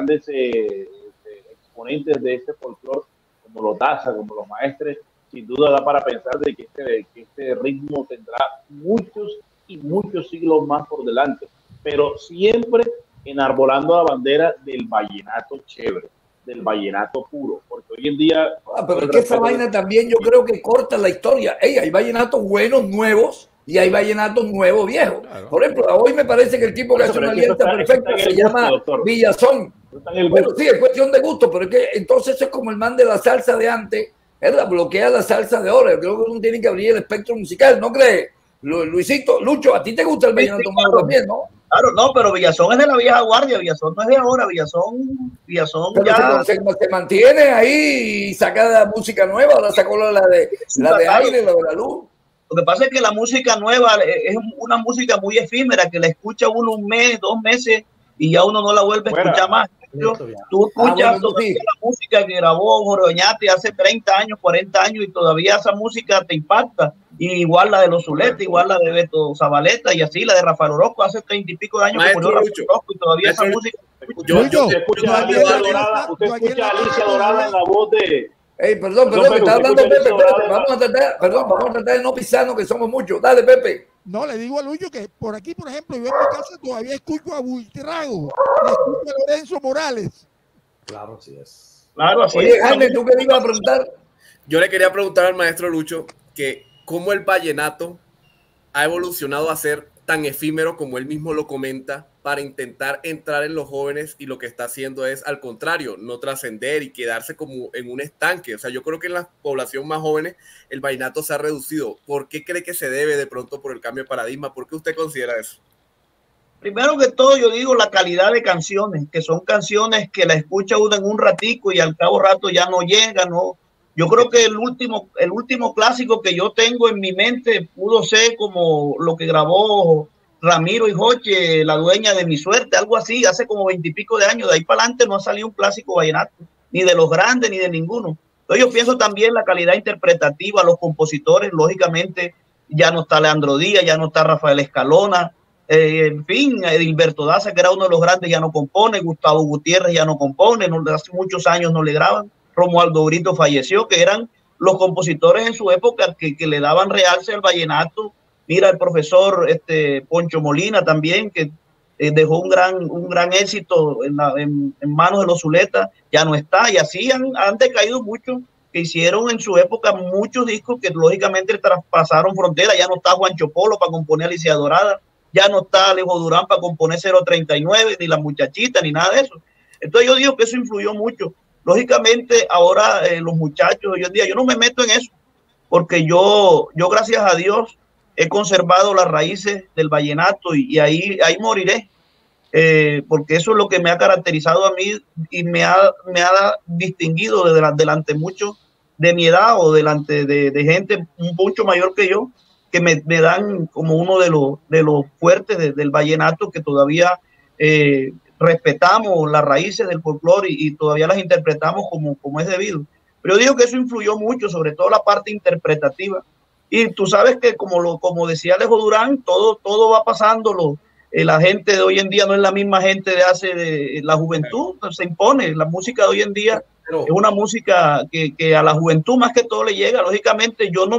exponentes de este folclore, como los Daza, como los Maestres, sin duda da para pensar de que este ritmo tendrá muchos y muchos siglos más por delante, pero siempre enarbolando la bandera del vallenato chévere, del vallenato puro, porque hoy en día... pero es que esa vaina también yo creo que corta la historia. Hay vallenatos buenos, nuevos, y hay vallenatos nuevos, viejos. Claro. Por ejemplo, hoy me parece que el tipo que hace una alianza perfecta se llama Villazón. Bueno, sí, es cuestión de gusto, pero es que entonces eso es como el man de la salsa de antes, ¿verdad? Bloquea la salsa de ahora. Yo creo que uno tiene que abrir el espectro musical, ¿no crees? Luisito, Lucho, a ti te gusta el vallenato nuevo también, ¿no? Claro, no, pero Villazón es de la vieja guardia, Villazón no es de ahora, Villazón pero ya... Se mantiene ahí y saca la música nueva, ahora sacó la de aire, la de la luz. Lo que pasa es que la música nueva es una música muy efímera, que la escucha uno un mes, 2 meses, y ya uno no la vuelve a escuchar más. Tú escuchas todavía la música que grabó Jorge Oñate hace 30 años, 40 años, y todavía esa música te impacta. Y igual la de los Zuleta, igual la de Beto Zabaleta, y así la de Rafael Orozco hace 30 y pico de años que murió Rafael Orozco, y todavía esa música. Usted escucha a Alicia Dorada en la voz de... Perdón, me está hablando Pepe. Vamos a tratar de no pisarnos, que somos muchos. Dale, Pepe. No, le digo a Lucho que por aquí, por ejemplo, yo en mi casa todavía escucho a Buitrago, escucho a Lorenzo Morales. Claro, así es. Claro, así Oye, Jaime, ¿tú qué le ibas a preguntar? Yo le quería preguntar al maestro Lucho que cómo el vallenato ha evolucionado a ser tan efímero como él mismo lo comenta, para intentar entrar en los jóvenes, y lo que está haciendo es al contrario, no trascender y quedarse como en un estanque. O sea, yo creo que en la población más jóvenes el vallenato se ha reducido. ¿Por qué cree que se debe de pronto por el cambio de paradigma? ¿Por qué usted considera eso? Primero que todo, yo digo la calidad de canciones, que son canciones que la escucha uno en un ratico y al cabo rato ya no llega, ¿no? Yo creo que el último clásico que yo tengo en mi mente pudo ser como lo que grabó Ramiro y Joche, La dueña de mi suerte, algo así, hace como 20 y pico de años. De ahí para adelante no ha salido un clásico vallenato, ni de los grandes, ni de ninguno. Entonces yo pienso también la calidad interpretativa, los compositores, lógicamente, ya no está Leandro Díaz, ya no está Rafael Escalona, en fin, Edilberto Daza, que era uno de los grandes, ya no compone, Gustavo Gutiérrez ya no compone, hace muchos años no le graban, Romualdo Brito falleció, que eran los compositores en su época que le daban realce al vallenato. Mira el profesor Poncho Molina también, que dejó un gran éxito en manos de los Zuleta, ya no está, y así han decaído muchos que hicieron en su época muchos discos que lógicamente traspasaron fronteras. Ya no está Juancho Polo para componer Alicia Dorada, ya no está Alejo Durán para componer 039, ni La Muchachita, ni nada de eso. Entonces yo digo que eso influyó mucho. Lógicamente ahora los muchachos hoy en día, yo no me meto en eso, porque yo gracias a Dios he conservado las raíces del vallenato y ahí moriré. porque eso es lo que me ha caracterizado a mí y me ha distinguido delante mucho de mi edad o delante de gente mucho mayor que yo, que me dan como uno de los fuertes del vallenato, que todavía respetamos las raíces del folclore y todavía las interpretamos como es debido. Pero yo digo que eso influyó mucho, sobre todo la parte interpretativa. Y tú sabes que, como decía Alejo Durán, todo va pasando. La gente de hoy en día no es la misma gente de la juventud, se impone. La música de hoy en día es una música que a la juventud más que todo le llega. Lógicamente, yo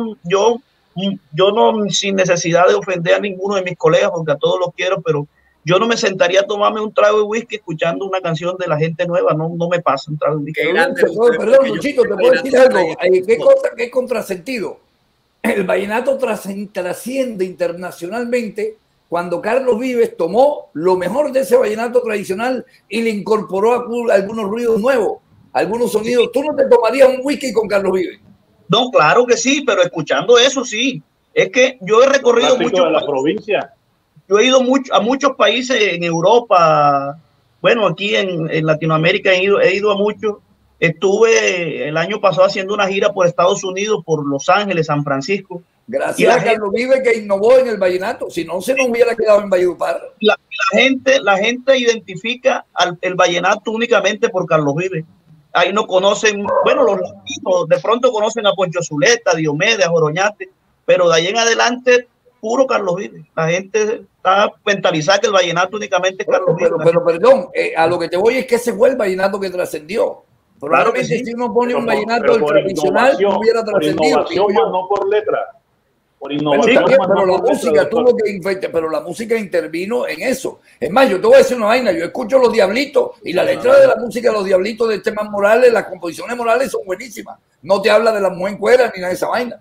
no, sin necesidad de ofender a ninguno de mis colegas, porque a todos los quiero, pero yo no me sentaría a tomarme un trago de whisky escuchando una canción de la gente nueva. No me pasa un trago de whisky. Perdón, Luchito, te puedo decir algo. ¿Qué contrasentido? El vallenato trasciende internacionalmente cuando Carlos Vives tomó lo mejor de ese vallenato tradicional y le incorporó algunos ruidos nuevos, algunos sonidos. ¿Tú no te tomarías un whisky con Carlos Vives? No, claro que sí, pero escuchando eso sí. Es que yo he recorrido mucho de la provincia. Yo he ido a muchos países en Europa, bueno, aquí en Latinoamérica he ido a muchos. Estuve el año pasado haciendo una gira por Estados Unidos, por Los Ángeles, San Francisco. Gracias a Carlos Vives, que innovó en el vallenato, si no se nos hubiera quedado en Valledupar. La gente identifica el vallenato únicamente por Carlos Vives. Ahí no conocen, bueno, los latinos de pronto conocen a Poncho Zuleta, Diomedes, a Joroñate, pero de ahí en adelante puro Carlos Vives. La gente está mentalizada que el vallenato únicamente es Carlos Vives. Pero perdón, a lo que te voy es que ese fue el vallenato que trascendió. Probablemente claro sí. Si uno pone un vallenato tradicional, no hubiera trascendido. No por letra. Por innovación, pero la música tuvo que pero la música intervino en eso. Es más, yo te voy a decir una vaina, yo escucho Los Diablitos y la letra de la música de Los Diablitos de Esteban Morales, las composiciones morales son buenísimas. No te habla de la mujer cuera ni nada de esa vaina.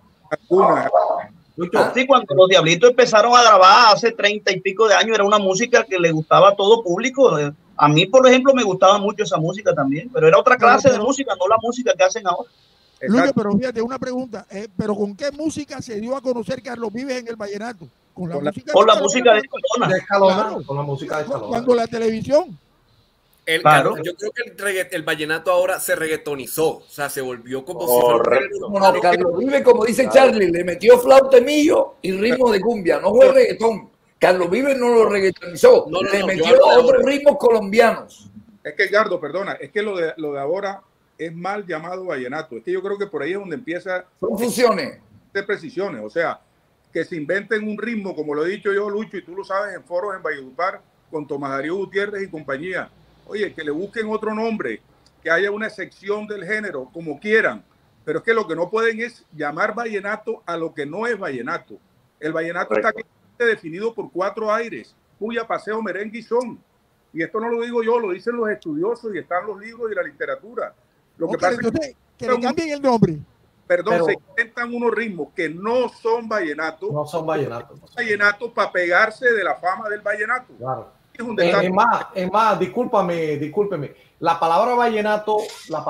Sí, cuando Los Diablitos empezaron a grabar hace 30 y pico de años, era una música que le gustaba a todo público. A mí, por ejemplo, me gustaba mucho esa música también, pero era otra clase de música, no la música que hacen ahora. Luis, pero fíjate, una pregunta, ¿pero con qué música se dio a conocer Carlos Vives en el vallenato? Con la música de Escalona. Con la música de Escalona. Cuando la televisión. Claro. Yo creo que el vallenato ahora se reggaetonizó, o sea, se volvió como si fuera... Carlos Vives, como dice Charlie, le metió flauta millo y ritmo de cumbia, no fue reggaetón. Carlos Vives no lo reggaetonizó, le metió otros ritmos colombianos. Es que, Edgardo, perdona, es que lo de ahora es mal llamado vallenato. Es que yo creo que por ahí es donde empieza... Son fusiones. De precisiones, o sea, que se inventen un ritmo, como lo he dicho yo, Lucho, y tú lo sabes en foros en Valledupar, con Tomás Darío Gutiérrez y compañía. Oye, que le busquen otro nombre, que haya una sección del género, como quieran, pero es que lo que no pueden es llamar vallenato a lo que no es vallenato. El vallenato está definido por 4 aires: puya, paseo, merengue y son. Y esto no lo digo yo, lo dicen los estudiosos y están los libros y la literatura. Lo que pasa es que le cambien el nombre. Perdón, se inventan unos ritmos que no son vallenatos. No son vallenatos. Vallenatos para pegarse de la fama del vallenato. Claro. Es más, discúlpeme. La palabra vallenato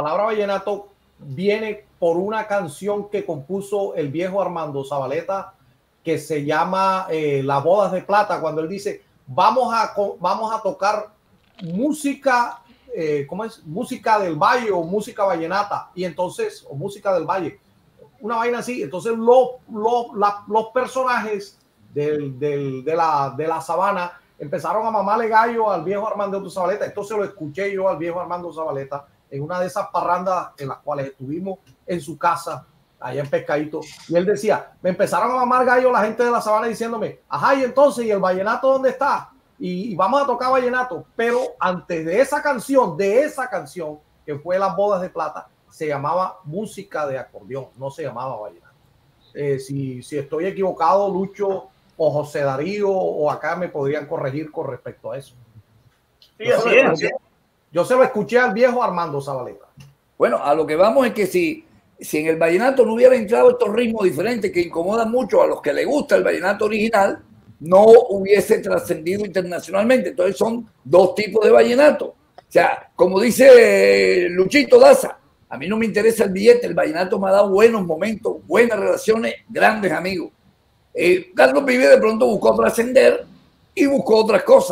viene por una canción que compuso el viejo Armando Zabaleta, que se llama Las Bodas de Plata, cuando él dice, vamos a tocar música, ¿cómo es? Música del valle o música vallenata, y entonces, o música del valle, una vaina así. Entonces los personajes de la sabana empezaron a mamarle gallo al viejo Armando Zabaleta. Esto se lo escuché yo al viejo Armando Zabaleta en una de esas parrandas en las cuales estuvimos en su casa allá en Pescadito, y él decía, me empezaron a mamar gallo la gente de la sabana diciéndome, ajá, y entonces, ¿y el vallenato dónde está? Y vamos a tocar vallenato. Pero antes de esa canción, que fue Las Bodas de Plata, se llamaba música de acordeón, no se llamaba vallenato. Si estoy equivocado, Lucho o José Darío o acá me podrían corregir con respecto a eso. Sí, así es. Yo se lo escuché al viejo Armando Zabaleta. Bueno, a lo que vamos es que si en el vallenato no hubiera entrado estos ritmos diferentes que incomodan mucho a los que les gusta el vallenato original, no hubiese trascendido internacionalmente. Entonces son 2 tipos de vallenato. O sea, como dice Luchito Daza, a mí no me interesa el billete, el vallenato me ha dado buenos momentos, buenas relaciones, grandes amigos. Carlos Vives de pronto buscó trascender y buscó otras cosas. O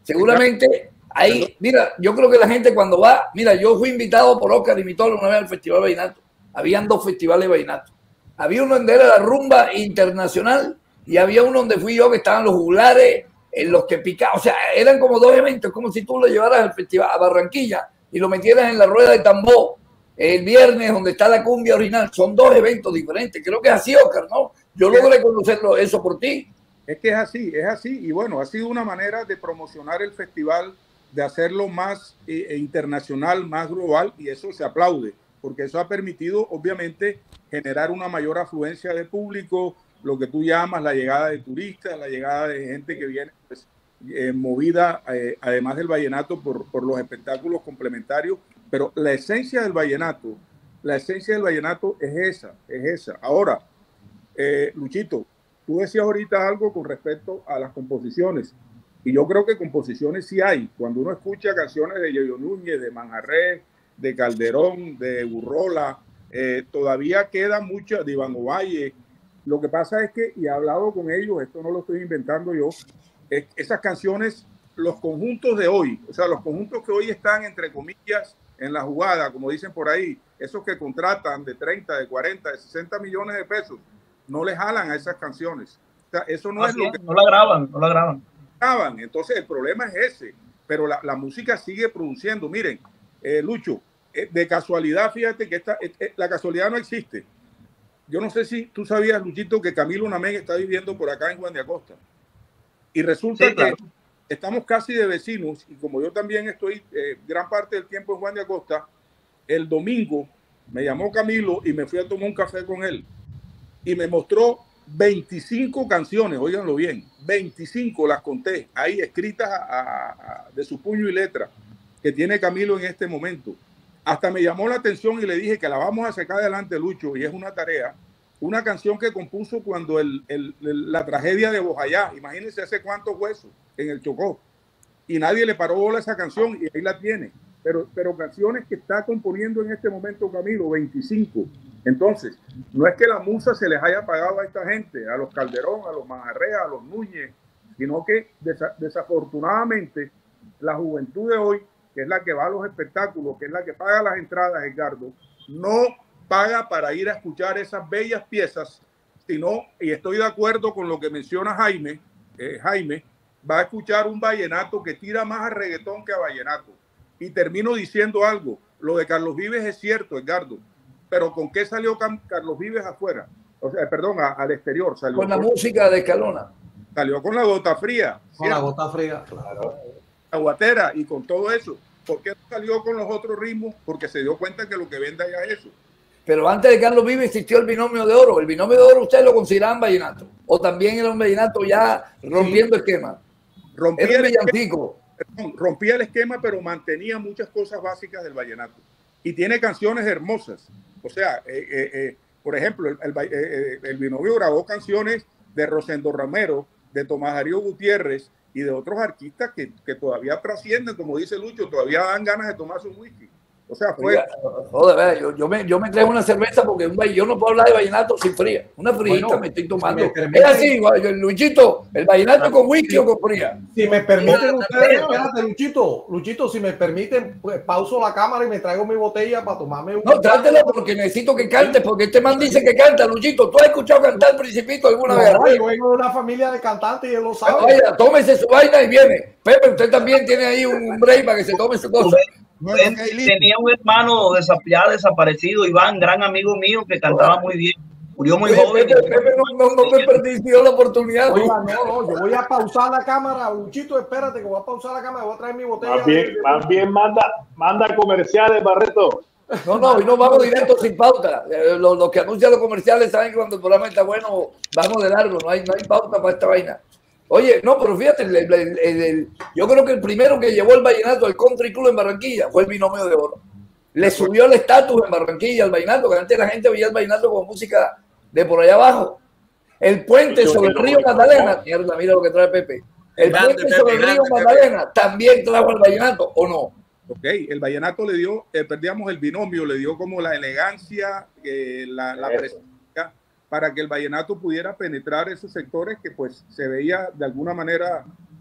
seguramente ahí, mira, yo creo que la gente cuando va, mira, yo fui invitado por Oscar y Mitolo una vez al Festival Vallenato. Habían 2 festivales Vallenato. Había uno donde era la rumba internacional y había uno donde fui yo que estaban los juglares, en los que picaban. O sea, eran como 2 eventos, como si tú lo llevaras al festival a Barranquilla y lo metieras en la rueda de tambor el viernes donde está la cumbia original. Son 2 eventos diferentes. Creo que es así, Oscar, ¿no? Yo logré conocerlo eso por ti. Es que es así. Y bueno, ha sido una manera de promocionar el festival, de hacerlo más internacional, más global, y eso se aplaude, porque eso ha permitido, obviamente, generar una mayor afluencia de público, lo que tú llamas la llegada de turistas, la llegada de gente que viene pues, movida, además del vallenato, por los espectáculos complementarios, pero la esencia del vallenato es esa. Ahora, Luchito, tú decías ahorita algo con respecto a las composiciones, y yo creo que composiciones sí hay. Cuando uno escucha canciones de Yoyo Núñez, de Manjarrés, de Calderón, de Burrola, todavía queda mucha, de Iván Ovalle. Lo que pasa es que, y he hablado con ellos, esto no lo estoy inventando yo, esas canciones, los conjuntos de hoy, o sea, los conjuntos que hoy están, entre comillas, en la jugada, como dicen por ahí, esos que contratan de 30, de 40, de 60 millones de pesos, no les jalan a esas canciones. O sea, eso no es lo que... No la graban. Entonces, el problema es ese, pero la música sigue produciendo. Miren, Lucho, de casualidad, fíjate que la casualidad no existe. Yo no sé si tú sabías, Luchito, que Camilo Namén está viviendo por acá en Juan de Acosta. Y resulta sí, claro, que estamos casi de vecinos, y como yo también estoy gran parte del tiempo en Juan de Acosta, el domingo me llamó Camilo y me fui a tomar un café con él. Y me mostró 25 canciones, óiganlo bien, 25 las conté, ahí escritas de su puño y letra, que tiene Camilo en este momento. Hasta me llamó la atención y le dije que la vamos a sacar adelante, Lucho, y es una tarea. Una canción que compuso cuando la tragedia de Bojayá, imagínense hace cuántos huesos en el Chocó, y nadie le paró bola a esa canción, y ahí la tiene. Pero canciones que está componiendo en este momento Camilo, 25. Entonces, no es que la musa se les haya pagado a esta gente, a los Calderón, a los Manjarrés, a los Núñez, sino que desafortunadamente la juventud de hoy, que es la que va a los espectáculos, que es la que paga las entradas, Edgardo, no paga para ir a escuchar esas bellas piezas, sino, y estoy de acuerdo con lo que menciona Jaime, va a escuchar un vallenato que tira más a reggaetón que a vallenato. Y termino diciendo algo, lo de Carlos Vives es cierto, Edgardo, pero ¿con qué salió Carlos Vives afuera? O sea, perdón, al exterior. Salió con la música de Escalona. Salió con la gota fría. Con ¿cierto? La gota fría, claro. La guatera y con todo eso. ¿Por qué no salió con los otros ritmos? Porque se dio cuenta que lo que vende allá es eso. Pero antes de Carlos Vives existió el binomio de oro. El binomio de oro ustedes lo consideraban vallenato. O también era un vallenato ya rompiendo esquema. Rompía el esquema, pero mantenía muchas cosas básicas del vallenato. Y tiene canciones hermosas. O sea, por ejemplo, el binomio grabó canciones de Rosendo Romero, de Tomás Darío Gutiérrez y de otros artistas que todavía trascienden, como dice Lucho, todavía dan ganas de tomarse un whisky. O sea, fue... Oiga, joder, yo me traigo una cerveza porque yo no puedo hablar de vallenato sin fría. Una frita bueno, me estoy tomando. Si es así, Luchito, el vallenato con whisky o con fría. Si me permiten ustedes, espérate, Luchito, si me permiten, pues pauso la cámara y me traigo mi botella para tomarme un... No, trátelo porque necesito que cantes, porque este man dice que canta, Luchito. ¿Tú has escuchado cantar Principito alguna vez? No, yo vengo de una familia de cantantes y él lo sabe. Vaya, tómese su vaina y viene. Pepe, usted también tiene ahí un break para que se tome su cosa. Tenía un hermano desaparecido, Iván, gran amigo mío, que cantaba muy bien. Murió muy joven. Pepe no me perdió la oportunidad. Oiga, no, yo voy a pausar la cámara. Luchito, espérate que voy a pausar la cámara. Voy a traer mi botella. Más bien manda comerciales, Barreto. No, hoy no vamos directo sin pauta. Los que anuncian los comerciales saben que cuando el programa está bueno, vamos de largo. No hay pauta para esta vaina. Oye, no, pero fíjate, yo creo que el primero que llevó el vallenato al Country Club en Barranquilla fue el binomio de oro. Le subió el estatus en Barranquilla al vallenato, que antes la gente veía el vallenato como música de por allá abajo. El puente sobre el río Magdalena, mierda, mira lo que trae Pepe. El puente sobre el río Magdalena también trajo el vallenato, ¿o no? Ok, el vallenato le dio, perdíamos el binomio, le dio como la elegancia, la presencia, para que el vallenato pudiera penetrar esos sectores que pues se veía de alguna manera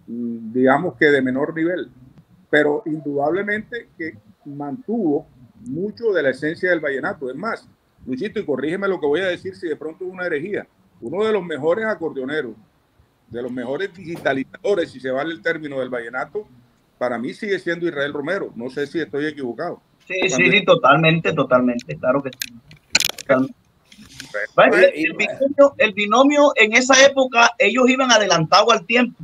digamos que de menor nivel, pero indudablemente que mantuvo mucho de la esencia del vallenato. Es más, Luchito, y corrígeme lo que voy a decir si de pronto es una herejía, uno de los mejores acordeoneros, de los mejores digitalizadores, si se vale el término, del vallenato, para mí sigue siendo Israel Romero. No sé si estoy equivocado. Sí, totalmente, claro que sí. El binomio en esa época, ellos iban adelantado al tiempo.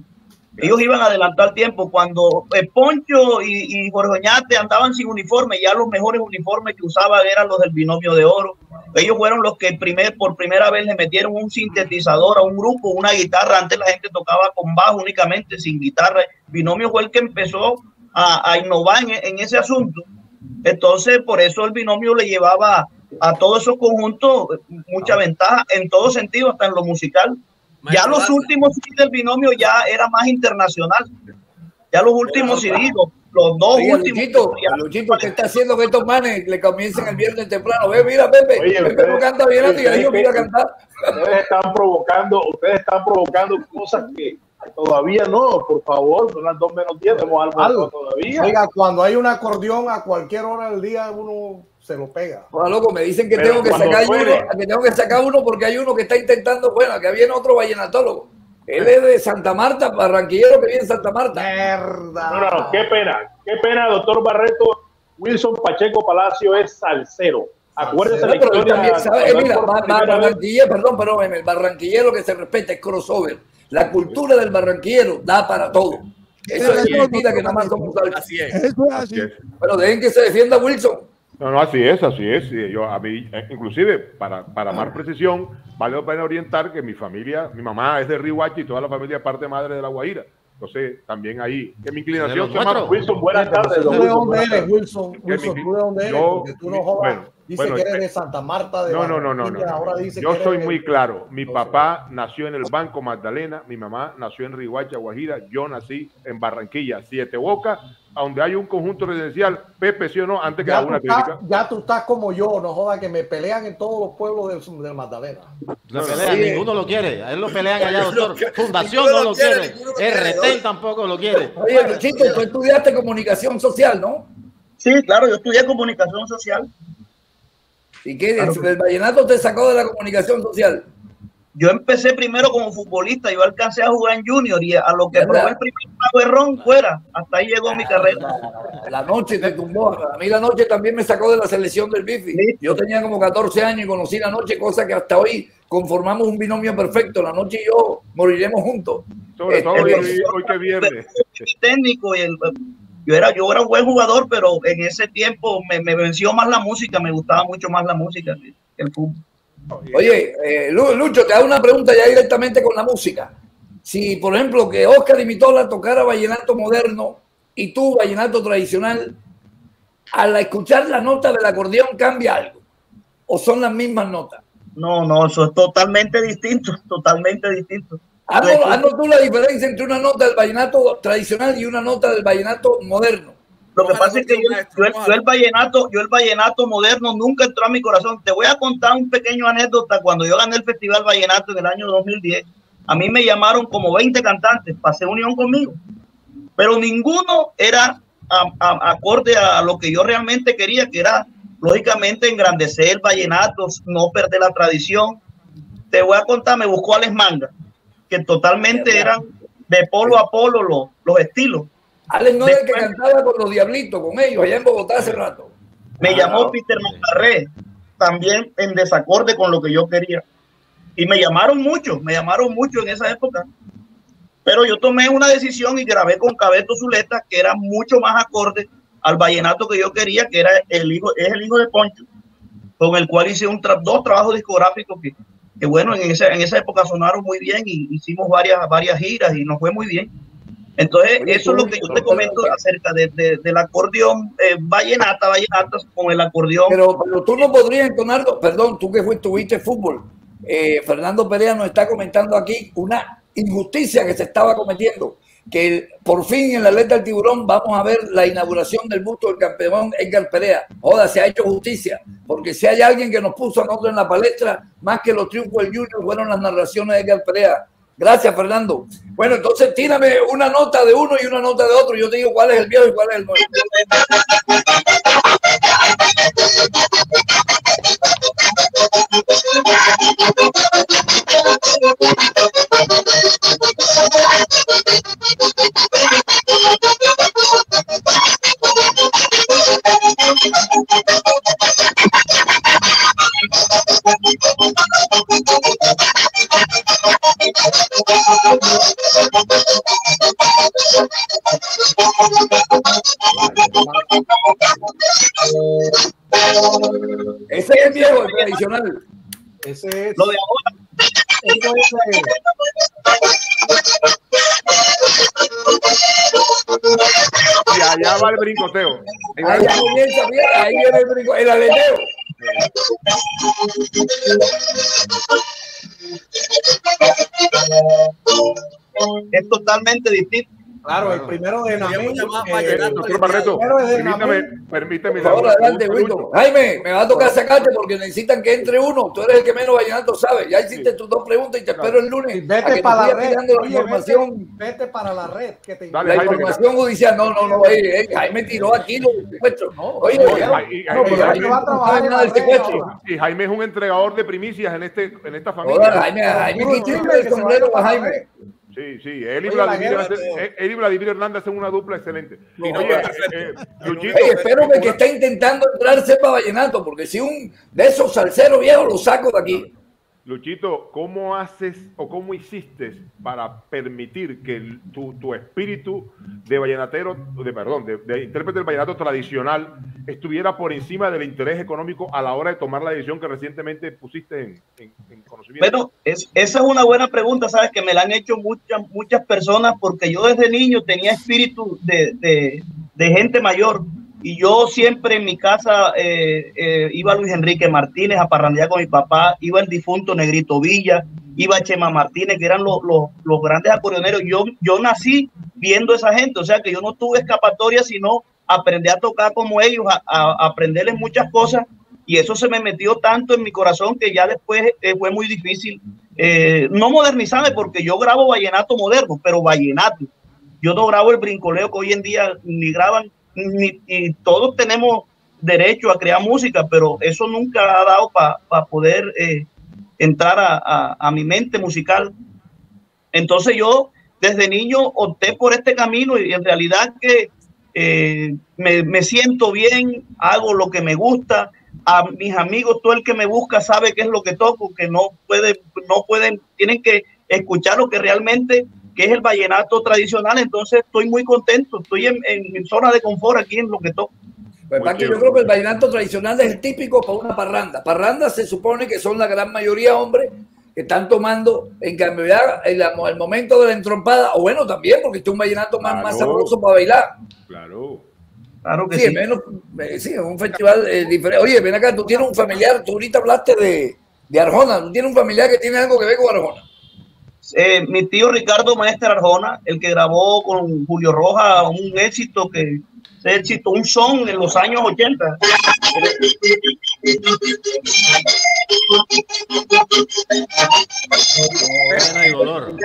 Cuando Poncho y Jorge Oñate andaban sin uniforme, ya los mejores uniformes que usaban eran los del binomio de oro. Ellos fueron los que por primera vez le metieron un sintetizador a un grupo, una guitarra. Antes la gente tocaba con bajo únicamente, sin guitarra. Binomio fue el que empezó a innovar en ese asunto. Entonces, por eso el binomio le llevaba a todos esos conjuntos mucha ventaja en todo sentido, hasta en lo musical. Ya los últimos CD del binomio ya era más internacional. Ya los últimos CD, los dos últimos. Luchito, ¿qué está haciendo que estos manes le comiencen el viernes temprano? Mira, Pepe, Pepe no canta bien, yo quiero cantar. Ustedes están provocando cosas que todavía no, por favor, son las 2:10, tenemos algo todavía. Oiga, cuando hay un acordeón a cualquier hora del día uno se lo pega. Hola, loco, me dicen que tengo que sacar uno porque hay uno que está intentando, bueno, que viene otro vallenatólogo. Él es de Santa Marta, barranquillero que viene en Santa Marta. ¡Mierda! No, qué pena, doctor Barreto. Wilson Pacheco Palacio es salsero. Acuérdese la historia. También sabe, mira, pero en el barranquillero que se respeta es crossover. La cultura del barranquillero da para todo. Eso es mentira que nada más somos así es. Eso es así. Pero dejen que se defienda Wilson. No, así es. Yo, a mí, inclusive, para más precisión, vale la pena orientar que mi familia, mi mamá es de Riohacha y toda la familia es parte madre de La Guajira. Entonces, también ahí, que mi inclinación se llama Wilson, buenas tardes. ¿Tú de dónde eres, Wilson? ¿Tú de dónde eres? Porque tú no jodas. Dice que eres de Santa Marta. No. Yo soy muy claro. Mi papá nació en el Banco Magdalena, mi mamá nació en Riohacha, Guajira, yo nací en Barranquilla, Siete Bocas, donde hay un conjunto residencial. Pepe, ¿sí o no? Antes que haga una crítica. Ya tú estás como yo, no jodas, que me pelean en todos los pueblos del Magdalena. Ninguno lo quiere. A él lo pelean allá, doctor. Fundación no lo quiere. RT tampoco lo quiere. Oye, Luchito, tú estudiaste comunicación social, ¿no? Sí, claro, yo estudié comunicación social. ¿Y qué? ¿El vallenato te sacó de la comunicación social? Yo empecé primero como futbolista, yo alcancé a jugar en Junior y a lo que probé el primer trago de ron fuera, hasta ahí llegó mi carrera. La noche te tumbó, a mí la noche también me sacó de la selección del Bifi. Yo tenía como 14 años y conocí la noche, cosa que hasta hoy conformamos un binomio perfecto, la noche y yo moriremos juntos. Sobre todo hoy que viernes. Técnico y yo era un buen jugador, pero en ese tiempo me venció más la música, me gustaba mucho más la música que el fútbol. Oye, Lucho, te hago una pregunta ya directamente con la música. Si, por ejemplo, que Oscar y Mitola tocara vallenato moderno y tú vallenato tradicional, al escuchar la nota del acordeón cambia algo, o son las mismas notas. No, eso es totalmente distinto, Haznos tú la diferencia entre una nota del vallenato tradicional y una nota del vallenato moderno. Lo que pasa es que yo el vallenato moderno nunca entró a mi corazón. Te voy a contar un pequeño anécdota. Cuando yo gané el Festival Vallenato en el año 2010, a mí me llamaron como 20 cantantes para hacer unión conmigo, pero ninguno era acorde a lo que yo realmente quería, que era lógicamente engrandecer el vallenato, no perder la tradición. Te voy a contar, me buscó Alex Manga, que totalmente eran de polo a polo los estilos. Alex no era el que cantaba con los Diablitos, con ellos, allá en Bogotá hace rato. Me llamó Peter Montarré, también en desacorde con lo que yo quería. Y me llamaron mucho en esa época. Pero yo tomé una decisión y grabé con Cabeto Zuleta, que era mucho más acorde al vallenato que yo quería, que era el hijo de Poncho, con el cual hice dos trabajos discográficos que bueno, en esa época sonaron muy bien y hicimos varias giras y nos fue muy bien. Entonces, eso es lo que yo te comento acerca del acordeón vallenata con el acordeón. Pero tú no podrías entonarlo, perdón, tú que tuviste fútbol. Fernando Perea nos está comentando aquí una injusticia que se estaba cometiendo, que por fin en la Atleta del Tiburón vamos a ver la inauguración del busto del campeón Edgar Perea. Joda, se ha hecho justicia, porque si hay alguien que nos puso a nosotros en la palestra, más que los triunfos del Junior, fueron las narraciones de Edgar Perea. Gracias, Fernando. Bueno, entonces tírame una nota de uno y una nota de otro. Yo te digo cuál es el viejo y cuál es el nuevo. Ese es el viejo, el tradicional. Ese es lo de ahora. Y allá va el brincoteo. Ahí comienza, mira, ahí viene el brinco, el aleteo. Es totalmente distinto. Claro, el primero de Namén. Doctor Barreto, permíteme. Ahora, adelante, Wito. Jaime, me va a tocar sacarte porque necesitan que entre uno. Tú eres el que menos vallenato sabe. Ya hiciste tus dos preguntas y te espero el lunes. Vete para la red. Vete para la red. Que te... Dale, la Jaime, información judicial. No. Jaime tiró aquí los secuestros. Oye, Jaime va a trabajar nada del secuestro. Y Jaime es un entregador de primicias en esta familia. Jaime, quítale el sombrero a Jaime. Sí, él y Vladimir Hernández hacen una dupla excelente. Luchito, espero que está intentando entrar sepa vallenato, porque si un de esos salseros viejos lo saco de aquí. Luchito, ¿cómo haces o cómo hiciste para permitir que tu espíritu de vallenatero, de intérprete del vallenato tradicional estuviera por encima del interés económico a la hora de tomar la decisión que recientemente pusiste en conocimiento? Bueno, esa es una buena pregunta, sabes que me la han hecho muchas personas, porque yo desde niño tenía espíritu de gente mayor. Y yo siempre en mi casa iba Luis Enrique Martínez a parrandear con mi papá, iba el difunto Negrito Villa, iba Chema Martínez, que eran los grandes acordeoneros. Yo nací viendo a esa gente, o sea que yo no tuve escapatoria, sino aprender a tocar como ellos, a aprenderles muchas cosas, y eso se me metió tanto en mi corazón que ya después fue muy difícil no modernizarme, porque yo grabo vallenato moderno, pero vallenato. Yo no grabo el brincoleo que hoy en día ni graban, y todos tenemos derecho a crear música, pero eso nunca ha dado para poder entrar a mi mente musical. Entonces yo desde niño opté por este camino, y en realidad que me siento bien, hago lo que me gusta. A mis amigos, todo el que me busca sabe qué es lo que toco, que no pueden, tienen que escuchar lo que realmente que es el vallenato tradicional. Entonces estoy muy contento, estoy en mi zona de confort aquí en lo que toco. Pues yo creo que el vallenato tradicional es el típico para una parranda. Parrandas se supone que son la gran mayoría hombres que están tomando, en cambio ya el momento de la entrompada, o bueno, también porque este es un vallenato más sabroso para bailar. Claro que sí. Sí, es un festival diferente. Oye, ven acá, tú tienes un familiar, tú ahorita hablaste de Arjona, tú tienes un familiar que tiene algo que ver con Arjona. Mi tío Ricardo Maestre Arjona, el que grabó con Julio Rojas un éxito, un son en los años 80. Pena y dolor.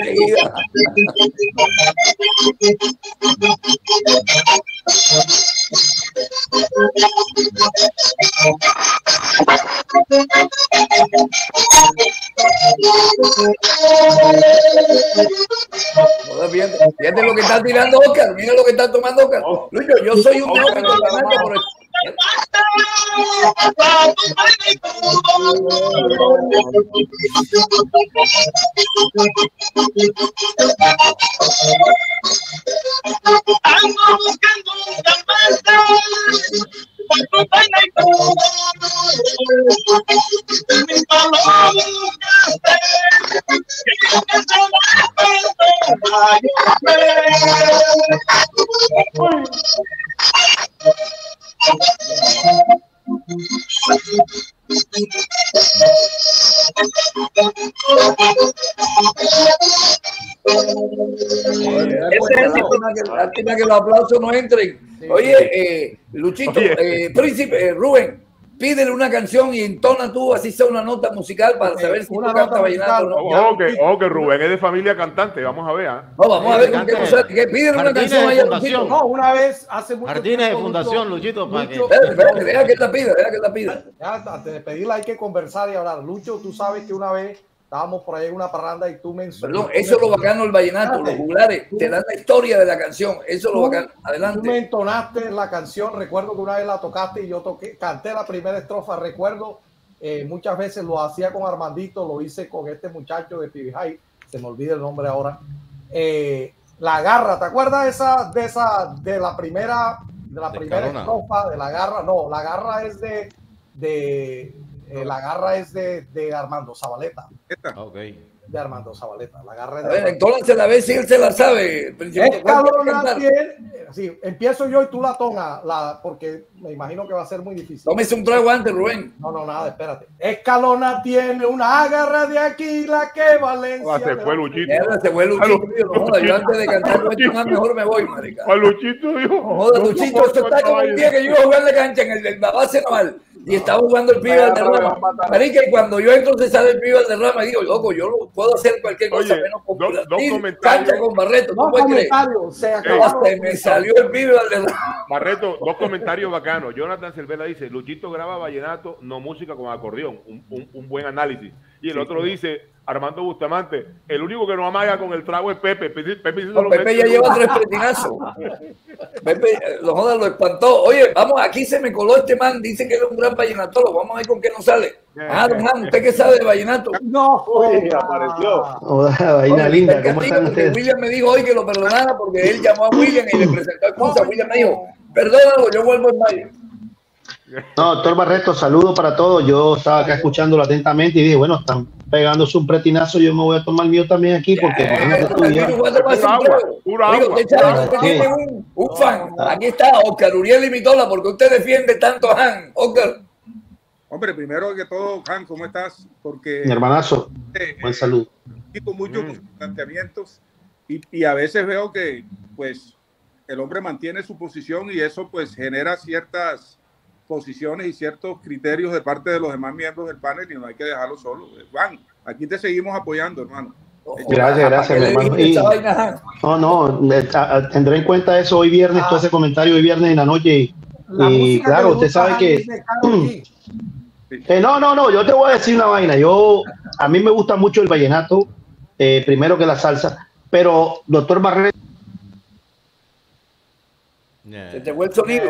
Fíjate lo que está tirando Oscar, mira lo que está tomando Oscar. Lucho, yo soy un neófito por el... Ando buscando un diamante, cuando vaina y todo, mi paloma buscaste, que yo que se va Lástima que los aplausos no entren. Oye, Luchito, Príncipe, Rubén, pídele una canción y entona tú, así sea una nota musical para saber si tú cantas vallenato o no. Ojo, que Rubén es de familia cantante, vamos a ver. No, vamos a ver con qué cosa. Pídele una canción ahí a Luchito. No, una vez hace mucho Martínez tiempo, de Fundación, Luchito, para que... Deja que la pida, deja que la pida. Ya, antes de pedirla hay que conversar y hablar. Lucho, tú sabes que una vez estábamos por ahí en una parranda y tú mencionaste. Perdón, eso es lo bacano del vallenato, los juglares te dan la historia de la canción, eso es lo bacano. Adelante. Tú me entonaste la canción, recuerdo que una vez la tocaste y yo canté la primera estrofa, recuerdo, muchas veces lo hacía con Armandito, lo hice con este muchacho de Pibijay, se me olvida el nombre ahora. La Garra, ¿te acuerdas de la primera estrofa de La Garra? No, La Garra es La Garra es de Armando Zabaleta. Okay. De Armando Zabaleta. La Garra es a ver, entonces a ver si él se la sabe. Sí, empiezo yo y tú la tonas, porque me imagino que va a ser muy difícil. Tómese un trago antes, Rubén. No, nada, espérate. Escalona tiene una garra de Aquila que Valencia. Se fue Luchito. Se fue Luchito. No joda, yo antes de cantar con esto más mejor me voy, marica. A Luchito, dijo. No joda, Luchito, esto está como un día que yo iba a jugar de cancha en el base naval. Y estaba jugando el pibe Valderrama. Marica, y cuando yo entro se sale el pibe Valderrama y digo, loco, yo no puedo hacer cualquier cosa menos con cancha con Barreto. ¿Tú puedes creer? Hasta me salió el pibe Valderrama. Barreto, dos comentarios bacanos. Jonathan Cervela dice, Luchito graba vallenato, no música con acordeón. Un buen análisis. Y el otro dice, Armando Bustamante, el único que no amaga con el trago es Pepe. Pepe ya lleva 3 pretinazos. Pepe, lo espantó. Oye, vamos, aquí se me coló este man, dice que es un gran vallenatólogo. Vamos a ver con qué nos sale. Don Juan, ¿usted qué sabe de vallenato? No, apareció. Hola, vaina linda, ¿cómo están ustedes? William me dijo hoy que lo perdonara porque él llamó a William y le presentó a excusa. William me dijo, perdónalo, yo vuelvo en mayo. No, doctor Barreto, saludo para todos. Yo estaba acá escuchándolo atentamente y dije, bueno, están pegándose un pretinazo, yo me voy a tomar el mío también aquí porque un fan. Aquí está Oscar Uriel y Mitola, porque usted defiende tanto a Han. Oscar. Hombre, primero que todo, Han, ¿cómo estás? Porque mi hermanazo, buen salud. Mucho con sus planteamientos y a veces veo que pues el hombre mantiene su posición y eso pues genera ciertas posiciones y ciertos criterios de parte de los demás miembros del panel y no hay que dejarlo solo. Juan, aquí te seguimos apoyando, hermano. Gracias, mi hermano. Tendré en cuenta eso hoy viernes, todo ese comentario hoy viernes en la noche y claro, usted sabe que no, yo te voy a decir una vaina. A mí me gusta mucho el vallenato, primero que la salsa, pero doctor Barreto, se te fue el sonido.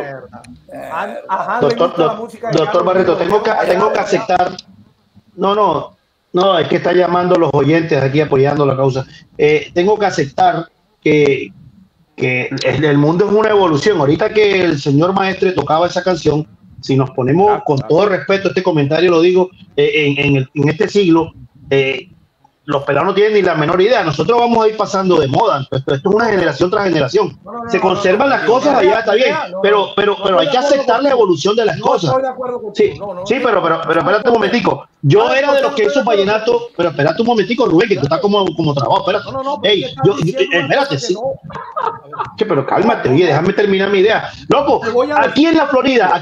Doctor Barreto, tengo que aceptar. No, es que está llamando los oyentes aquí apoyando la causa. Tengo que aceptar que el mundo es una evolución. Ahorita que el señor Maestre tocaba esa canción, si nos ponemos con todo respeto, este comentario lo digo, en este siglo, los pelados no tienen ni la menor idea. Nosotros vamos a ir pasando de moda. Esto es una generación tras generación. Se conservan las cosas allá, está bien, pero hay que aceptar la evolución de las cosas. Sí, pero espérate un momentico. Yo era de los que hizo vallenato, pero espérate un momentico, Rubén, que tú estás como trabado. Espérate. Espérate, sí. Pero cálmate, oye, déjame terminar mi idea. Loco, aquí en la Florida,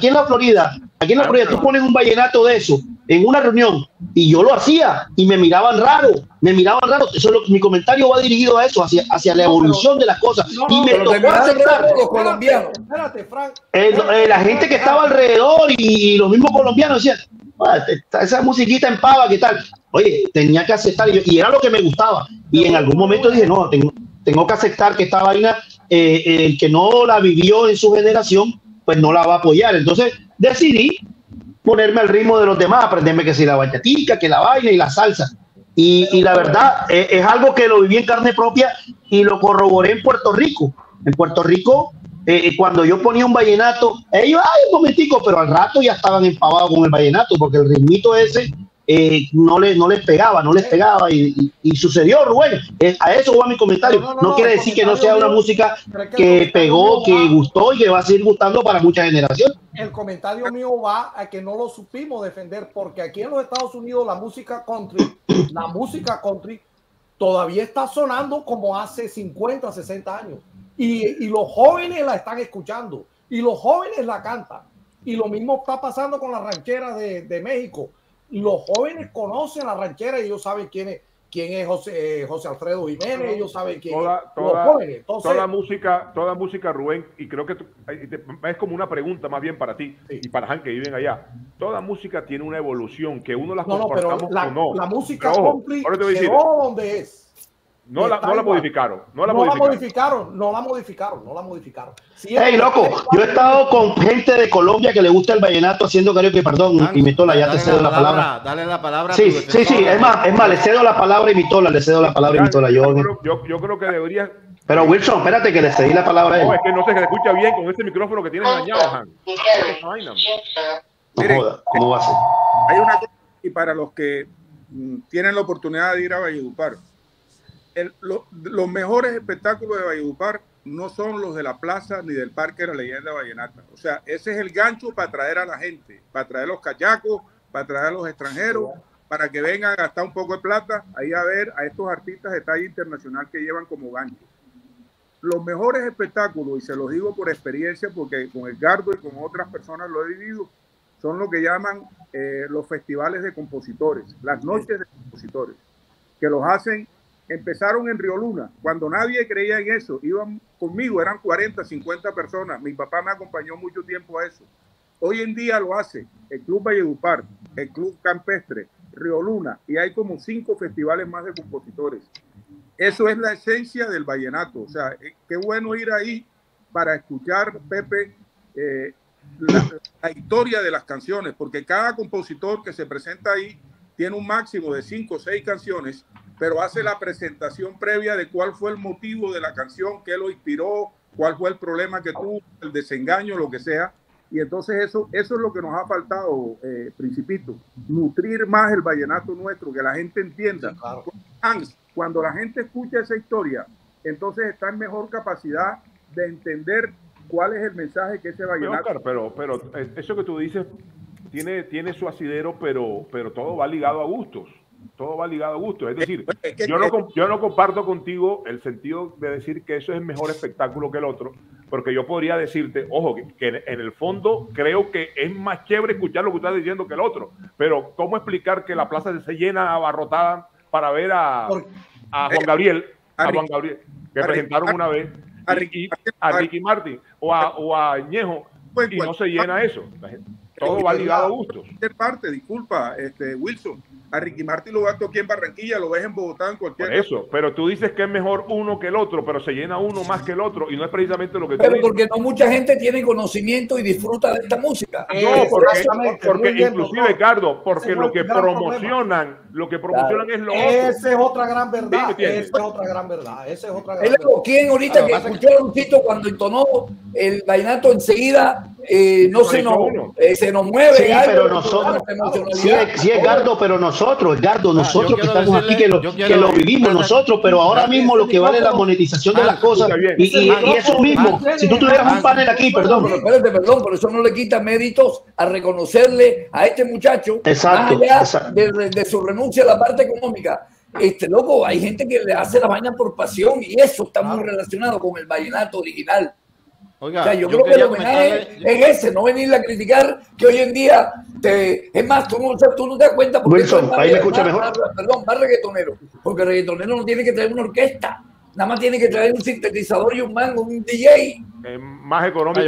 tú pones un vallenato de eso en una reunión y yo lo hacía y me miraban raro. Eso mi comentario va dirigido a eso, hacia la evolución de las cosas. Y me tocó aceptar. Los colombianos. Espérate, Frank. La gente que estaba alrededor y los mismos colombianos decían, esa musiquita en pava, ¿qué tal? Oye, tenía que aceptar y era lo que me gustaba. Y en algún momento dije, no, tengo que aceptar que esta vaina, el que no la vivió en su generación, pues no la va a apoyar. Entonces decidí ponerme al ritmo de los demás, aprenderme que si la bachatica, que la vaina y la salsa. Y la verdad, es algo que lo viví en carne propia y lo corroboré en Puerto Rico. En Puerto Rico, cuando yo ponía un vallenato, ellos, un momentico, pero al rato ya estaban empavados con el vallenato, porque el ritmito ese no les pegaba y sucedió, Rubén. A eso va mi comentario. No quiere decir que no sea una música que pegó, que gustó y que va a seguir gustando para muchas generaciones. El comentario mío va a que no lo supimos defender, porque aquí en los Estados Unidos la música country todavía está sonando como hace 50, 60 años y los jóvenes la están escuchando y los jóvenes la cantan. Y lo mismo está pasando con la ranchera de México. Los jóvenes conocen la ranchera y ellos saben quién es José Alfredo Jiménez, ellos saben quién es los jóvenes. Entonces, toda música, Rubén, y creo que es como una pregunta más bien para ti y para Han que viven allá. Toda música tiene una evolución, que uno las comportamos o no. La música country quedó donde es. No la modificaron. No la modificaron. Hey, loco, yo he estado con gente de Colombia que le gusta el vallenato haciendo karaoke, perdón, y Mitola, ya te cedo la palabra. Dale la palabra. Sí, es más, le cedo la palabra y Mitola, Yo creo que debería. Pero Wilson, espérate que le cedí la palabra a él. No, es que no se escucha bien con este micrófono que tienes dañado, Han. No joda, ¿cómo va a ser? Hay una cosa, y para los que tienen la oportunidad de ir a Valledupar, los mejores espectáculos de Valledupar no son los de la plaza ni del Parque de la Leyenda Vallenata. O sea, ese es el gancho para atraer a la gente, para atraer los cachacos, para atraer a los extranjeros, para que vengan a gastar un poco de plata ahí a ver a estos artistas de talla internacional que llevan como gancho. Los mejores espectáculos, y se los digo por experiencia porque con Edgardo y con otras personas lo he vivido, son lo que llaman los festivales de compositores, las noches de compositores, que los hacen. Empezaron en Río Luna, cuando nadie creía en eso, iban conmigo, eran 40, 50 personas, mi papá me acompañó mucho tiempo a eso. Hoy en día lo hace el Club Valledupar, el Club Campestre, Río Luna, y hay como 5 festivales más de compositores. Eso es la esencia del vallenato, o sea, qué bueno ir ahí para escuchar, Pepe, la historia de las canciones, porque cada compositor que se presenta ahí tiene un máximo de 5 o 6 canciones, pero hace la presentación previa de cuál fue el motivo de la canción, qué lo inspiró, cuál fue el problema que tuvo, el desengaño, lo que sea. Y entonces eso es lo que nos ha faltado, Principito, nutrir más el vallenato nuestro, que la gente entienda. Sí, claro. Cuando la gente escucha esa historia, entonces está en mejor capacidad de entender cuál es el mensaje que ese vallenato... Pero eso que tú dices tiene su asidero, pero todo va ligado a gustos. Todo va ligado a gusto. Es decir, yo no comparto contigo el sentido de decir que eso es el mejor espectáculo que el otro, porque yo podría decirte, ojo, que en el fondo creo que es más chévere escuchar lo que estás diciendo que el otro, pero ¿cómo explicar que la plaza se llena abarrotada para ver a Juan Gabriel, que presentaron una vez, a Ricky Martin o a Ñejo, y no se llena eso? Todo va ligado a gustos. Parte, disculpa, Wilson. A Ricky Martin lo ves aquí en Barranquilla, lo ves en Bogotá, en cualquier... Por eso, pero tú dices que es mejor uno que el otro, pero se llena uno más que el otro, y no es precisamente lo que tú dices. Pero porque no mucha gente tiene conocimiento y disfruta de esta música. No, porque inclusive, Ricardo, porque lo que promocionan es lo otro. Esa es otra gran verdad. ¿Quién ahorita que escuchó a Luchito cuando entonó el vallenato enseguida se nos mueve? Sí, pero nosotros... Sí, Edgardo, pero nosotros que estamos aquí, que lo vivimos nosotros, pero ahora mismo lo que vale es la monetización de las cosas y eso mismo, si tú tuvieras un panel aquí, perdón, por eso no le quita méritos a reconocerle a este muchacho, exacto, más allá de su renuncia a la parte económica. Loco, hay gente que le hace la vaina por pasión y eso está muy relacionado con el vallenato original. Oiga, o sea, yo creo que el homenaje es ese, no venirle a criticar que hoy en día es más, tú no te das cuenta porque Wilson, ahí me escucha mejor. Más reggaetonero, porque el reggaetonero no tiene que traer una orquesta, nada más tiene que traer un sintetizador y un mango, un DJ. Más económico.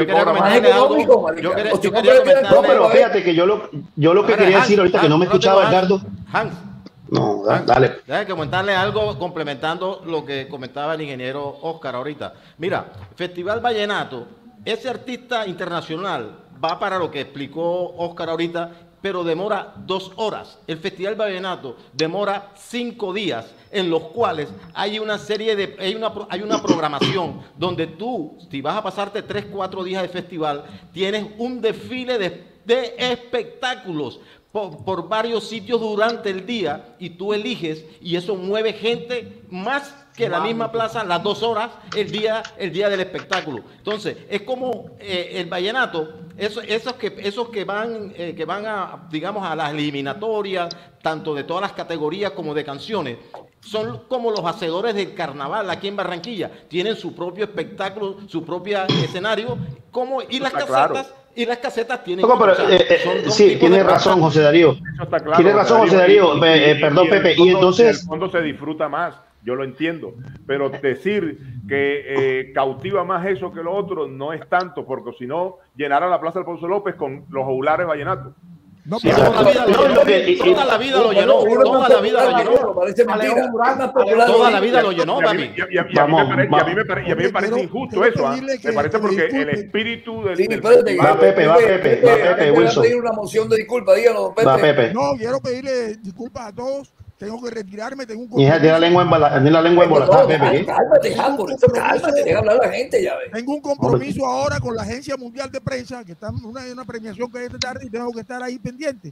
No, pero fíjate que yo lo que quería decir ahorita que no me escuchaba, Edgardo. No, dale. Déjame comentarle algo complementando lo que comentaba el ingeniero Oscar ahorita. Mira, Festival Vallenato, ese artista internacional va para lo que explicó Oscar ahorita, pero demora 2 horas. El Festival Vallenato demora 5 días, en los cuales hay una serie de, hay una programación donde tú, si vas a pasarte 3, 4 días de festival, tienes un desfile de espectáculos por varios sitios durante el día y tú eliges y eso mueve gente más que la misma plaza las 2 horas el día del espectáculo. Entonces es como el vallenato, esos que van a, digamos, a las eliminatorias tanto de todas las categorías como de canciones, son como los hacedores del carnaval aquí en Barranquilla, tienen su propio espectáculo, su propio escenario, y las casetas. Claro. y las casetas tienen... No, pero, sí, tiene razón, José Darío. Eso está claro, Tiene razón, José Darío. Perdón, Pepe. Y entonces... En el fondo se disfruta más, yo lo entiendo. Pero decir que cautiva más eso que lo otro no es tanto, porque si no, llenara la Plaza Alfonso López con los jugulares vallenatos. No, sí, toda la vida lo llenó. Toda la vida lo llenó. Parece mentira. Toda la vida lo llenó, papi. Y a mí me parece injusto eso. Me parece porque el espíritu del... Va Pepe, Wilson. Pedir una moción de disculpas, dígalo, Pepe. Va Pepe. No, quiero pedirle disculpas a todos. Tengo que retirarme, tengo un compromiso. Tiene la lengua embolatada, Pepe. Cálmate, deja hablar a la gente, ya ves. Tengo un compromiso ahora con la Agencia Mundial de Prensa, que está una premiación que hay esta tarde y tengo que estar ahí pendiente.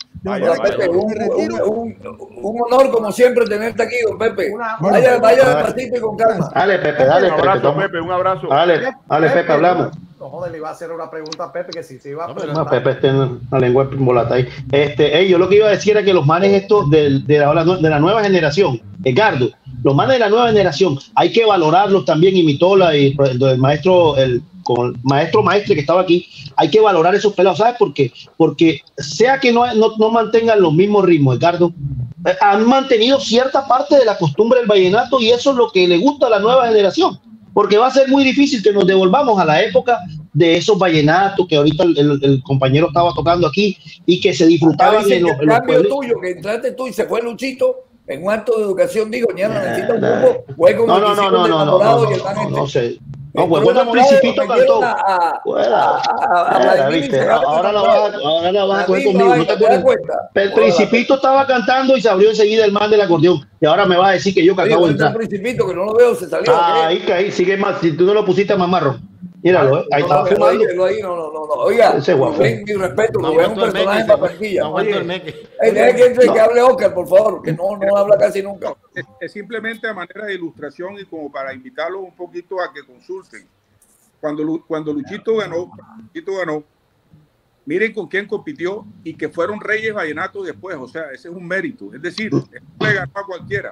Un honor, como siempre, tenerte aquí, don Pepe. Vaya despacito y con calma. Dale, Pepe, dale. Un abrazo, Pepe, un abrazo. Dale, Pepe, hablamos. No, joder, le iba a hacer una pregunta a Pepe que si se iba a preguntar. No, Pepe tiene la lengua embolatada ahí. Yo lo que iba a decir era que los manes estos de la nueva generación, Edgardo, los manes de la nueva generación, hay que valorarlos también, Mitola y el maestro, con el maestre que estaba aquí, hay que valorar esos pelados, ¿sabes por qué? Porque sea que no mantengan los mismos ritmos, Edgardo, han mantenido cierta parte de la costumbre del vallenato y eso es lo que le gusta a la nueva generación. Porque va a ser muy difícil que nos devolvamos a la época de esos vallenatos que ahorita el compañero estaba tocando aquí y que se disfrutaban en los cambio tuyo, que entraste tú y se fue Luchito en un acto de educación, dijo, Ñana, necesita un grupo, juega con no sé. No, bueno, el Principito cantó. Ahora la vas a coger conmigo. ¿No te das cuenta? El Principito estaba cantando y se abrió enseguida el man del acordeón. Y ahora me vas a decir que yo que acabo de entrar. El Principito, que no lo veo, se salió. Ahí sigue más. Si tú no lo pusiste más marro. Míralo, ahí estaba fumando. Oiga, mi respeto, lo veo un personaje en Barranquilla. Deja que entre y que hable Oscar, por favor, que no habla casi nunca. Es simplemente a manera de ilustración y como para invitarlos un poquito a que consulten. Cuando Luchito ganó, miren con quién compitió y que fueron reyes vallenatos después. O sea, ese es un mérito. Es decir, no le ganó a cualquiera.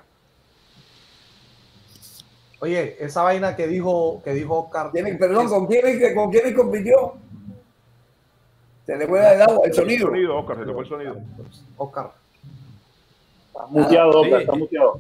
Oye, esa vaina que dijo Oscar. Perdón, ¿con quién compitió? Se le puede dar el sonido. Oscar, se le fue el sonido. Oscar. Está muteado, Oscar, está muteado.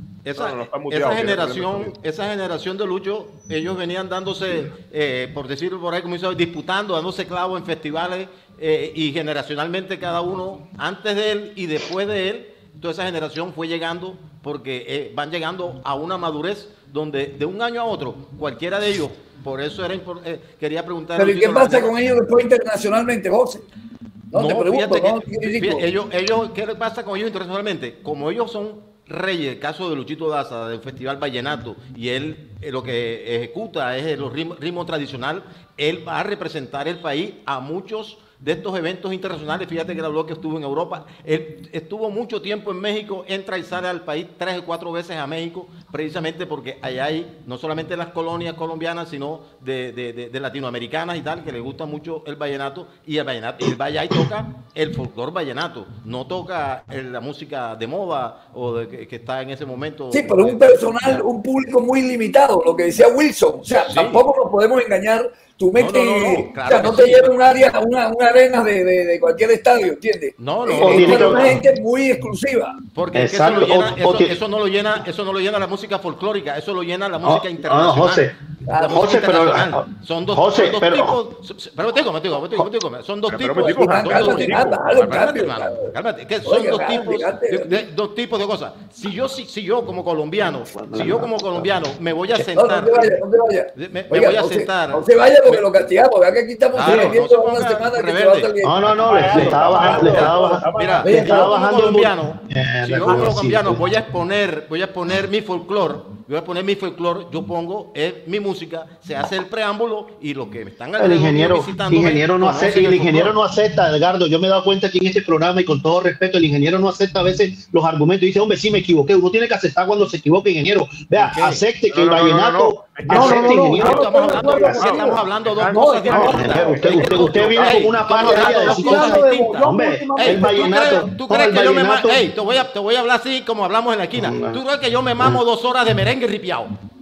Esa generación de Lucho, ellos venían dándose, por decirlo por ahí, como dice, disputando, dándose clavos en festivales y generacionalmente cada uno, antes de él y después de él, toda esa generación fue llegando porque van llegando a una madurez donde de un año a otro, cualquiera de ellos, por eso quería preguntar... Pero ¿y qué pasa con ellos después internacionalmente, José? No, te pregunto, ellos, ¿qué pasa con ellos internacionalmente? Como ellos son reyes, el caso de Luchito Daza, del Festival Vallenato, y él lo que ejecuta es los ritmos tradicional, él va a representar el país a muchos de estos eventos internacionales. Fíjate que él habló que estuvo en Europa, él estuvo mucho tiempo en México, entra y sale al país 3 o 4 veces a México, precisamente porque allá hay no solamente las colonias colombianas, sino de latinoamericanas y tal, que le gusta mucho el vallenato, y el vallenato, él va allá y toca el folclor vallenato, no toca la música de moda o que está en ese momento. Sí, pero un público muy limitado, lo que decía Wilson, o sea, tampoco nos podemos engañar. Tú metes, no te lleves una arena de cualquier estadio, ¿entiendes? Es una gente muy exclusiva. Porque eso no lo llena la música folclórica, eso lo llena la música internacional. José, son dos tipos. Pero son dos tipos. Cálmate, que son dos tipos de cosas. Si yo como colombiano me voy a sentar. Me voy a sentar. No se vaya porque lo castigamos. Vea que aquí estamos viendo una semana que se va a salir. No, le estaba bajando. Mira, si yo como colombiano voy a exponer mi folclor. Yo pongo mi música, se hace el preámbulo y lo que me están el ingeniero no acepta, Edgardo. Yo me he dado cuenta que en este programa, y con todo respeto, el ingeniero no acepta a veces los argumentos y dice, hombre, sí me equivoqué. Uno tiene que aceptar cuando se equivoque, ingeniero. Vea, acepte que el vallenato. Estamos hablando de dos cosas diferentes. Usted viene con una parte de dos cosas distintas. Hombre, el vallenato. ¿Tú crees que yo me mamo? Te voy a hablar así como hablamos en la esquina. ¿Tú crees que yo me mamo 2 horas de merengue ripiado?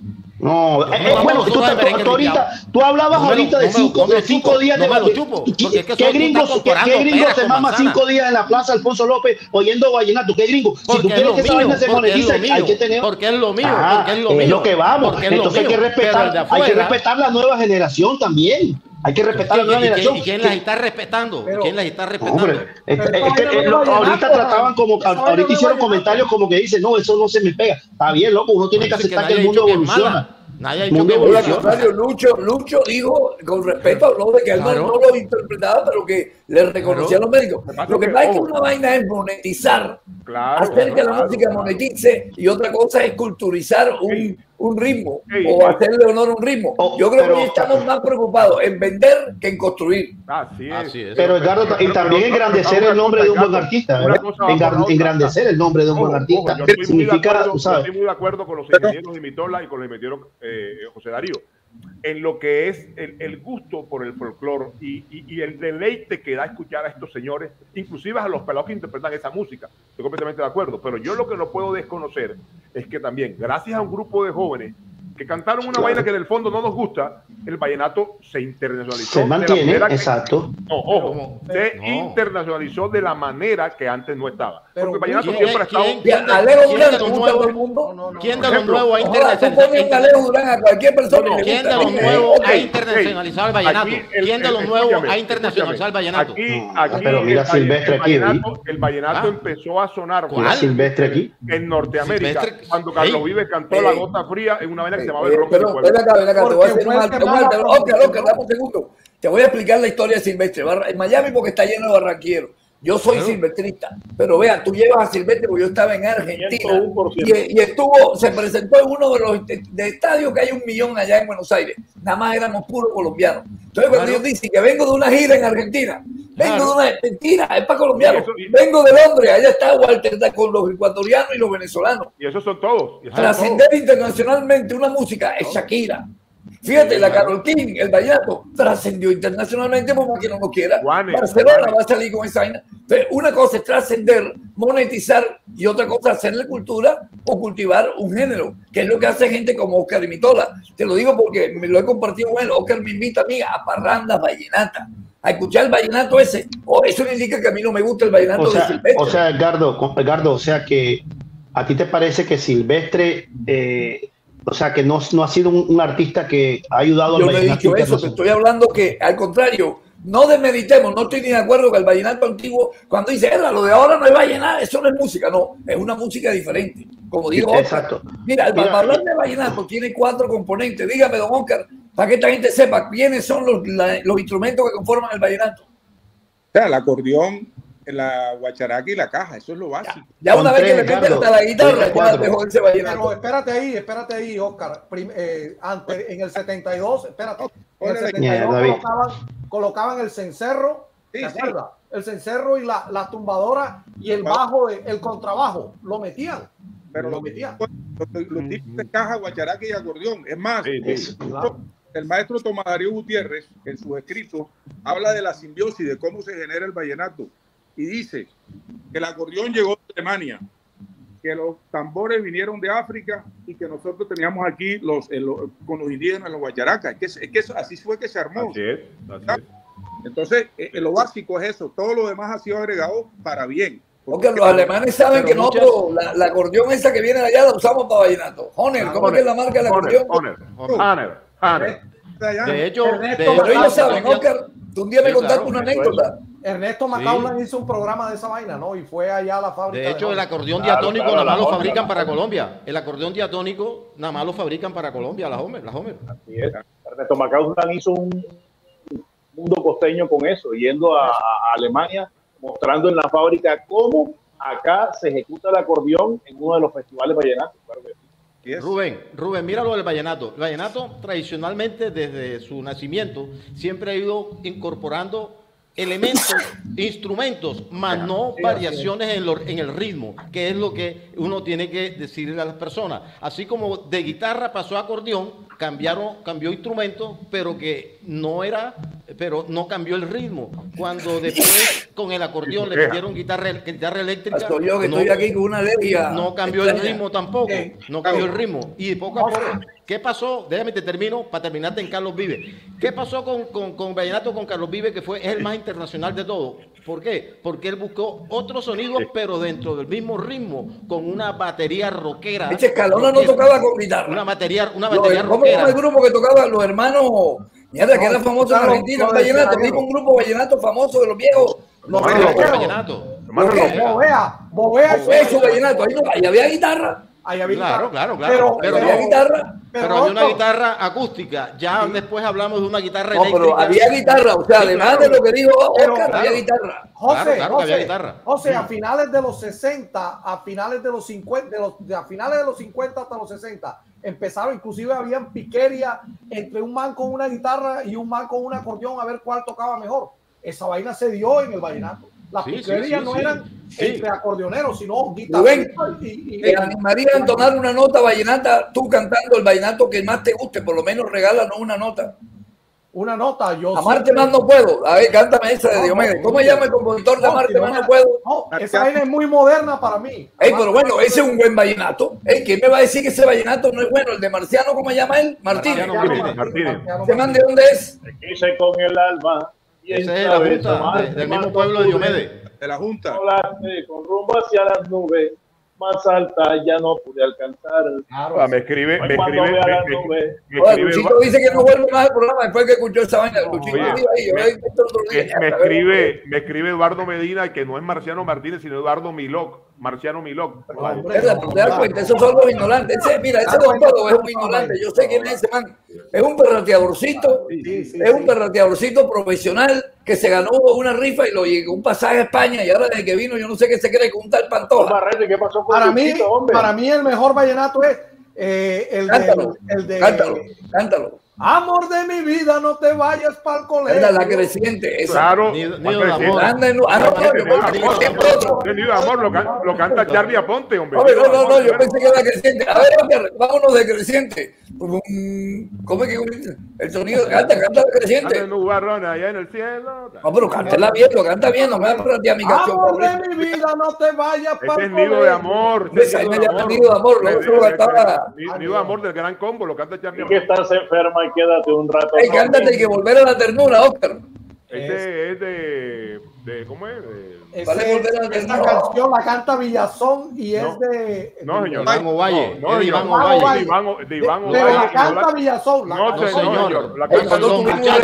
No, bueno, tú hablabas ahorita de 5 días de ¿Qué gringo se mama 5 días en la Plaza Alfonso López oyendo vallenato? ¿Qué gringo? Si tú quieres que esa vaina se monetice, hay que tener. Porque es lo mío. Es lo que vamos. Entonces hay que respetar la nueva generación también. Hay que respetar la nueva generación. ¿Y quién las está respetando? ¿Quién las está respetando? Hombre, ahorita trataban ahorita hicieron comentarios como que dicen, no, eso no se me pega. Está bien, loco, uno tiene que aceptar que el mundo evoluciona. Nadie ha dicho que evoluciona. Lucho dijo, con respeto, habló de que él no lo interpretaba, pero que le reconocía a los médicos. Lo que pasa es que una vaina es monetizar, hacer que la música monetice, y otra cosa es culturizar un ritmo o hacerle honor a un ritmo. Yo creo que hoy estamos más preocupados en vender que en construir. Así es. Pero Edgardo, y también engrandecer el nombre de un buen artista, engrandecer el nombre de un buen artista significa, yo estoy muy de acuerdo con los ingenieros de Mitola y con los ingenieros José Darío en lo que es el gusto por el folclore y el deleite que da escuchar a estos señores, inclusive a los pelados que interpretan esa música. Estoy completamente de acuerdo, pero yo lo que no puedo desconocer es que también, gracias a un grupo de jóvenes que cantaron una vaina que en el fondo no nos gusta, el vallenato se internacionalizó. Se mantiene, exacto. Internacionalizó de la manera que antes no estaba. Porque el vallenato siempre ha estado... ¿Quién de los nuevos ha internacionalizado? ¿Quién de los nuevos ha internacionalizado el vallenato? ¿Quién de los nuevos ha internacionalizado el vallenato? Pero mira Silvestre aquí. El vallenato empezó a sonar Silvestre aquí en Norteamérica cuando Carlos Vives cantó La Gota Fría en una vaina que se llamaba El Ron. Pero ven acá, te voy a hacer Oscar, dame un segundo. Te voy a explicar la historia de Silvestre. En Miami porque está lleno de barranqueros. Yo soy silvestrista, pero vea, tú llevas a Silvestre porque yo estaba en Argentina y se presentó en uno de los estadios que hay 1 millón allá en Buenos Aires. Nada más éramos puros colombianos. Entonces cuando ellos dicen que vengo de una gira en Argentina, vengo de una mentira, es para colombianos. Vengo de Londres, allá está Walter con los ecuatorianos y los venezolanos. Y esos son todos. Trascender internacionalmente una música es Shakira. Fíjate, la Karol King, el vallenato, trascendió internacionalmente, por más que no lo quiera. Barcelona va a salir con esa vaina. Entonces, una cosa es trascender, monetizar, y otra cosa es hacerle cultura o cultivar un género, que es lo que hace gente como Oscar Mitola. Te lo digo porque me lo he compartido con él. Oscar me invita a mí a parrandas vallenatas, a escuchar el vallenato ese. Eso le indica que a mí no me gusta el vallenato de Silvestre. O sea, Edgardo, o sea que a ti te parece que Silvestre... o sea, que no ha sido un artista que ha ayudado al vallenato. Yo no he dicho eso, te estoy hablando que, al contrario, no desmeditemos, no estoy ni de acuerdo que el vallenato antiguo, cuando dice, lo de ahora no es vallenato, eso no es música, no, es una música diferente. Como digo, exacto. Mira, para hablar de vallenato tiene 4 componentes. Dígame, don Oscar, para que esta gente sepa quiénes son los instrumentos que conforman el vallenato. O sea, el acordeón, la guacharaca y la caja, eso es lo básico. Ya una vez que le meten hasta la guitarra, ya dejó ese vallenato. Pero espérate ahí, Oscar. En el 72, espérate. En el 72 colocaban el cencerro, ¿te acuerdas? El cencerro y la tumbadora y el bajo, el contrabajo, lo metían. Pero lo metían. Los tipos de caja, guacharaca y acordeón. Es más, el maestro Tomás Darío Gutiérrez, en sus escritos, habla de la simbiosis, de cómo se genera el vallenato. Y dice que el acordeón llegó de Alemania, que los tambores vinieron de África y que nosotros teníamos aquí con los indígenas, los guacharacas. Es que así fue que se armó. Así es. Entonces, lo básico es eso. Todo lo demás ha sido agregado para bien. Porque los alemanes saben que nosotros, la acordeón esa que viene de allá la usamos para vallenato. Honer, ¿cómo es que es la marca del acordeón? Honer. De hecho, pero ellos saben, Oscar, tú un día me contaste una anécdota. Ernesto Macaulay hizo un programa de esa vaina, ¿no? Y fue allá a la fábrica. De hecho, el acordeón diatónico nada más lo fabrican para Colombia. El acordeón diatónico nada más lo fabrican para Colombia, las Homer. Así es. Ernesto Macaulay hizo un mundo costeño con eso, yendo a Alemania, mostrando en la fábrica cómo acá se ejecuta el acordeón en uno de los festivales vallenatos. Rubén, míralo del vallenato. El vallenato tradicionalmente desde su nacimiento siempre ha ido incorporando elementos, instrumentos, más no variaciones en el ritmo, que es lo que uno tiene que decirle a las personas. Así como de guitarra pasó a acordeón, cambió instrumento, pero no cambió el ritmo. Cuando después con el acordeón le metieron guitarra eléctrica, estoy aquí con una alergia. No cambió el ritmo tampoco, no cambió el ritmo. Y poco a poco ¿Qué pasó? Déjame te termino para terminarte en Carlos Vives. ¿Qué pasó con Vallenato, con Carlos Vives, que es el más internacional de todos? ¿Por qué? Porque él buscó otros sonidos, pero dentro del mismo ritmo, con una batería rockera. Ese Escalona no tocaba con guitarra. Una batería ¿Cómo rockera. el grupo que tocaba los hermanos? Mierda, que era famoso en Argentina, vallenato. Mismo un grupo vallenato famoso de los viejos. Vallenato. Bovea eso vallenato. Ahí había guitarra. Claro. Pero había guitarra. Pero había una guitarra acústica. Ya después hablamos de una guitarra eléctrica. Pero había guitarra. O sea, además de lo que dijo Oscar, había guitarra. Había guitarra. José, a finales de los 60, a finales de los 50, a finales de los 50 hasta los 60, empezaron, inclusive habían piquería entre un man con una guitarra y un man con un acordeón a ver cuál tocaba mejor. Esa vaina se dio en el vallenato. Las piquerías no eran entre acordeoneros, sino guitarristas. ¿Te animarías a entonar una nota vallenata, tú cantando el vallenato que más te guste? Por lo menos regálanos una nota. Una nota, yo Amarte más no puedo. A ver, cántame esa de Diomedes. ¿Cómo se llama el compositor de Amarte más no puedo? No, esa vaina es muy moderna para mí. Pero bueno, ese es un buen vallenato. ¿Quién me va a decir que ese vallenato no es bueno? El de Marciano, ¿cómo se llama él? Martínez. ¿Ese man de dónde es? Quise con el alma. Esa es de la Junta, del mismo pueblo de Diomedes. De la Junta. Con rumbo hacia las nubes, más alta ya no pude alcanzar. Me escribe. Luchito dice que no vuelve más al programa después que escuchó esa vaina. Luchito me escribe Eduardo Medina, que no es Marciano Martínez, sino Eduardo Marciano Milok. Esos son los ignorantes. Ese don Pablo es un ignorante. Yo sé quién es ese man. Es un perrateadorcito. Es un perrateadorcito profesional que se ganó una rifa y lo llegó un pasaje a España, y ahora desde que vino yo no sé qué se cree con un tal Pantoja. ¿Qué pasó con para mí el mejor vallenato es el de cántalo. Amor de mi vida, no te vayas para el colegio. La creciente. Esa. Claro. Nido de amor. Nido de amor lo canta Charlie Aponte, hombre. No, yo pensé que era creciente. A ver, vámonos de creciente. ¿Cómo es que el sonido canta la creciente? Allá en el cielo. No, pero cántela bien, lo canta bien, no me apreté a mi canción. Amor de mi vida, no te vayas para el colegio. Nido de amor. Nido de amor. Nido de amor del Gran Combo, lo canta Charlie Aponte. Que estás enferma y quédate un rato. Cántate y que volver a la ternura, Oscar. Este es de ¿cómo es? Esta canción la canta Villazón y es de... No, señor. Iván Ovalle. De Iván Ovalle. La canta Villazón. No, señor. La canta los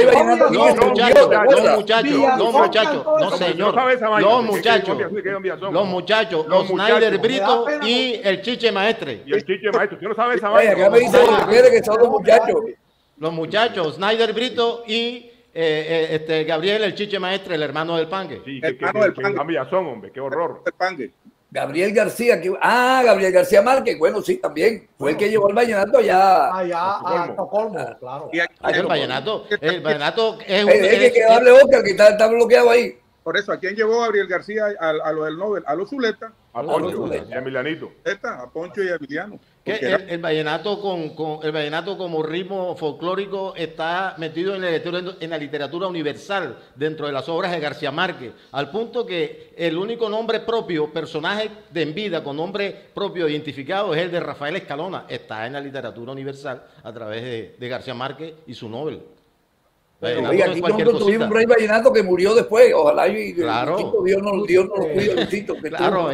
muchachos, los Snyder Brito y el Chiche Maestre. ¿Tú no sabes esa vaina? Acá me dice que son los muchachos. Los muchachos, Snyder Brito y Gabriel el Chiche Maestre, el hermano del Pangue. Sí, hermano del Pangue. Hombre, qué horror. Gabriel García, Gabriel García Márquez, bueno, sí, también. Fue el que llevó el vallenato allá a Estocolmo, claro. El vallenato es un... Es que darle Oscar, que está bloqueado ahí. Por eso, ¿a quién llevó Gabriel García a lo del Nobel? A los Zuleta. A Poncho y a Emilianito. A Poncho y a Emiliano. El vallenato el vallenato como ritmo folclórico está metido en la literatura universal dentro de las obras de García Márquez, al punto que el único nombre propio, personaje de en vida con nombre propio identificado, es el de Rafael Escalona. Está en la literatura universal a través de García Márquez y su Nobel. Oiga, aquí nosotros tuvimos un rey vallenato que murió después. Ojalá claro. Dios no lo cuide, Luchito. Claro,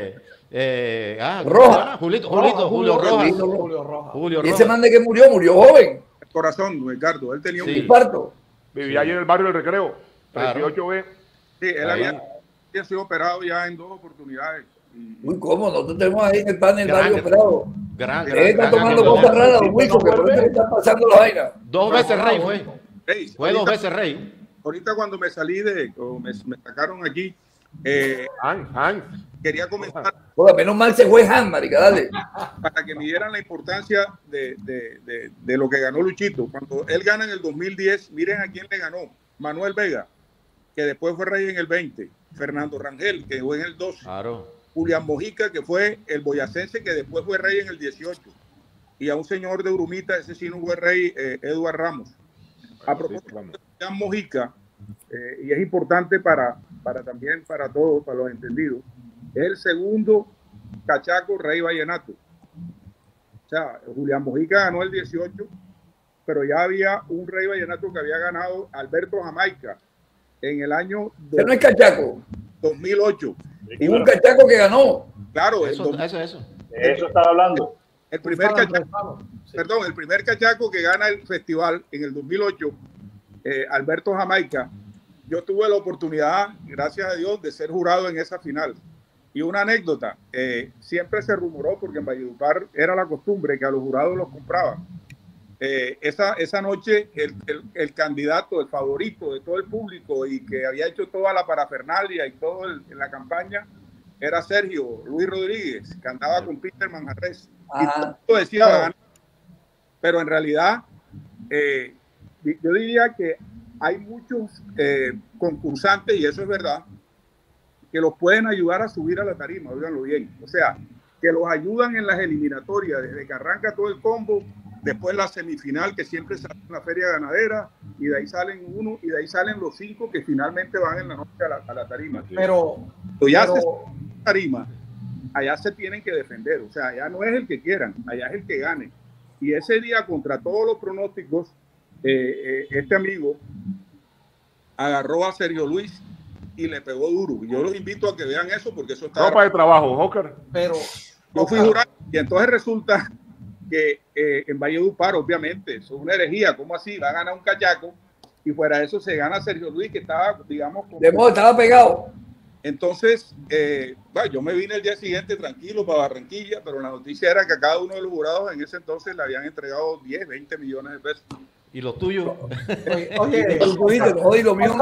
Julio Rojas. Y ese man de que murió joven. El corazón, Ricardo, él tenía un infarto. Vivía allí en el barrio del Recreo, 38B. Sí, él había sido operado ya en 2 oportunidades. Muy cómodo, nosotros tenemos ahí en el panel barrio operado. Está tomando cosas raras, don Wilson, que por eso le están pasando la vaina. 2 veces rey fue 2 veces rey. Ahorita cuando me salí me sacaron aquí, quería comentar. Menos mal se fue Han, marica, dale. Para que me dieran la importancia de lo que ganó Luchito. Cuando él gana en el 2010, miren a quién le ganó. Manuel Vega, que después fue rey en el 20. Fernando Rangel, que fue en el 12. Claro. Julián Mojica, que fue el boyacense, que después fue rey en el 18. Y a un señor de Urumita, ese sí no fue rey, Eduardo Ramos. A propósito de Julián Mojica, y es importante también para todos, para los entendidos, es el segundo cachaco rey vallenato. sea, Julián Mojica ganó el 18, pero ya había un rey vallenato que había ganado, Alberto Jamaica, en el año ¿Que no es cachaco? 2008. Y un cachaco que ganó. Claro, eso estaba hablando. El primer cachaco, perdón, el primer cachaco que gana el festival en el 2008, Alberto Jamaica. Yo tuve la oportunidad, gracias a Dios, de ser jurado en esa final. Y una anécdota, siempre se rumoró, porque en Valledupar era la costumbre que a los jurados los compraban. Esa noche el candidato, el favorito de todo el público y que había hecho toda la parafernalia y todo en la campaña era Sergio Luis Rodríguez, que andaba con Peter Manjarres. Y todo decía ganar. Pero en realidad, yo diría que hay muchos concursantes, y eso es verdad, que los pueden ayudar a subir a la tarima, óiganlo bien. O sea, que los ayudan en las eliminatorias, desde que arranca todo el combo, después la semifinal, que siempre sale en la feria ganadera, y de ahí salen uno, y de ahí salen los 5 que finalmente van en la noche a la tarima. Pero ya se tarima, allá se tienen que defender, o sea, allá no es el que quieran, allá es el que gane. Y ese día, contra todos los pronósticos, este amigo agarró a Sergio Luis y le pegó duro. Yo los invito a que vean eso, porque eso está... Ropa de trabajo, Oscar. Pero yo fui jurado, y entonces resulta que en Valledupar, obviamente, eso es una herejía. ¿Cómo así? Va a ganar un cachaco y fuera de eso se gana Sergio Luis, que estaba, digamos... estaba pegado. Entonces, yo me vine el día siguiente tranquilo para Barranquilla, pero la noticia era que a cada uno de los jurados en ese entonces le habían entregado 10, 20 millones de pesos. ¿Y los tuyos? Oye, lo mío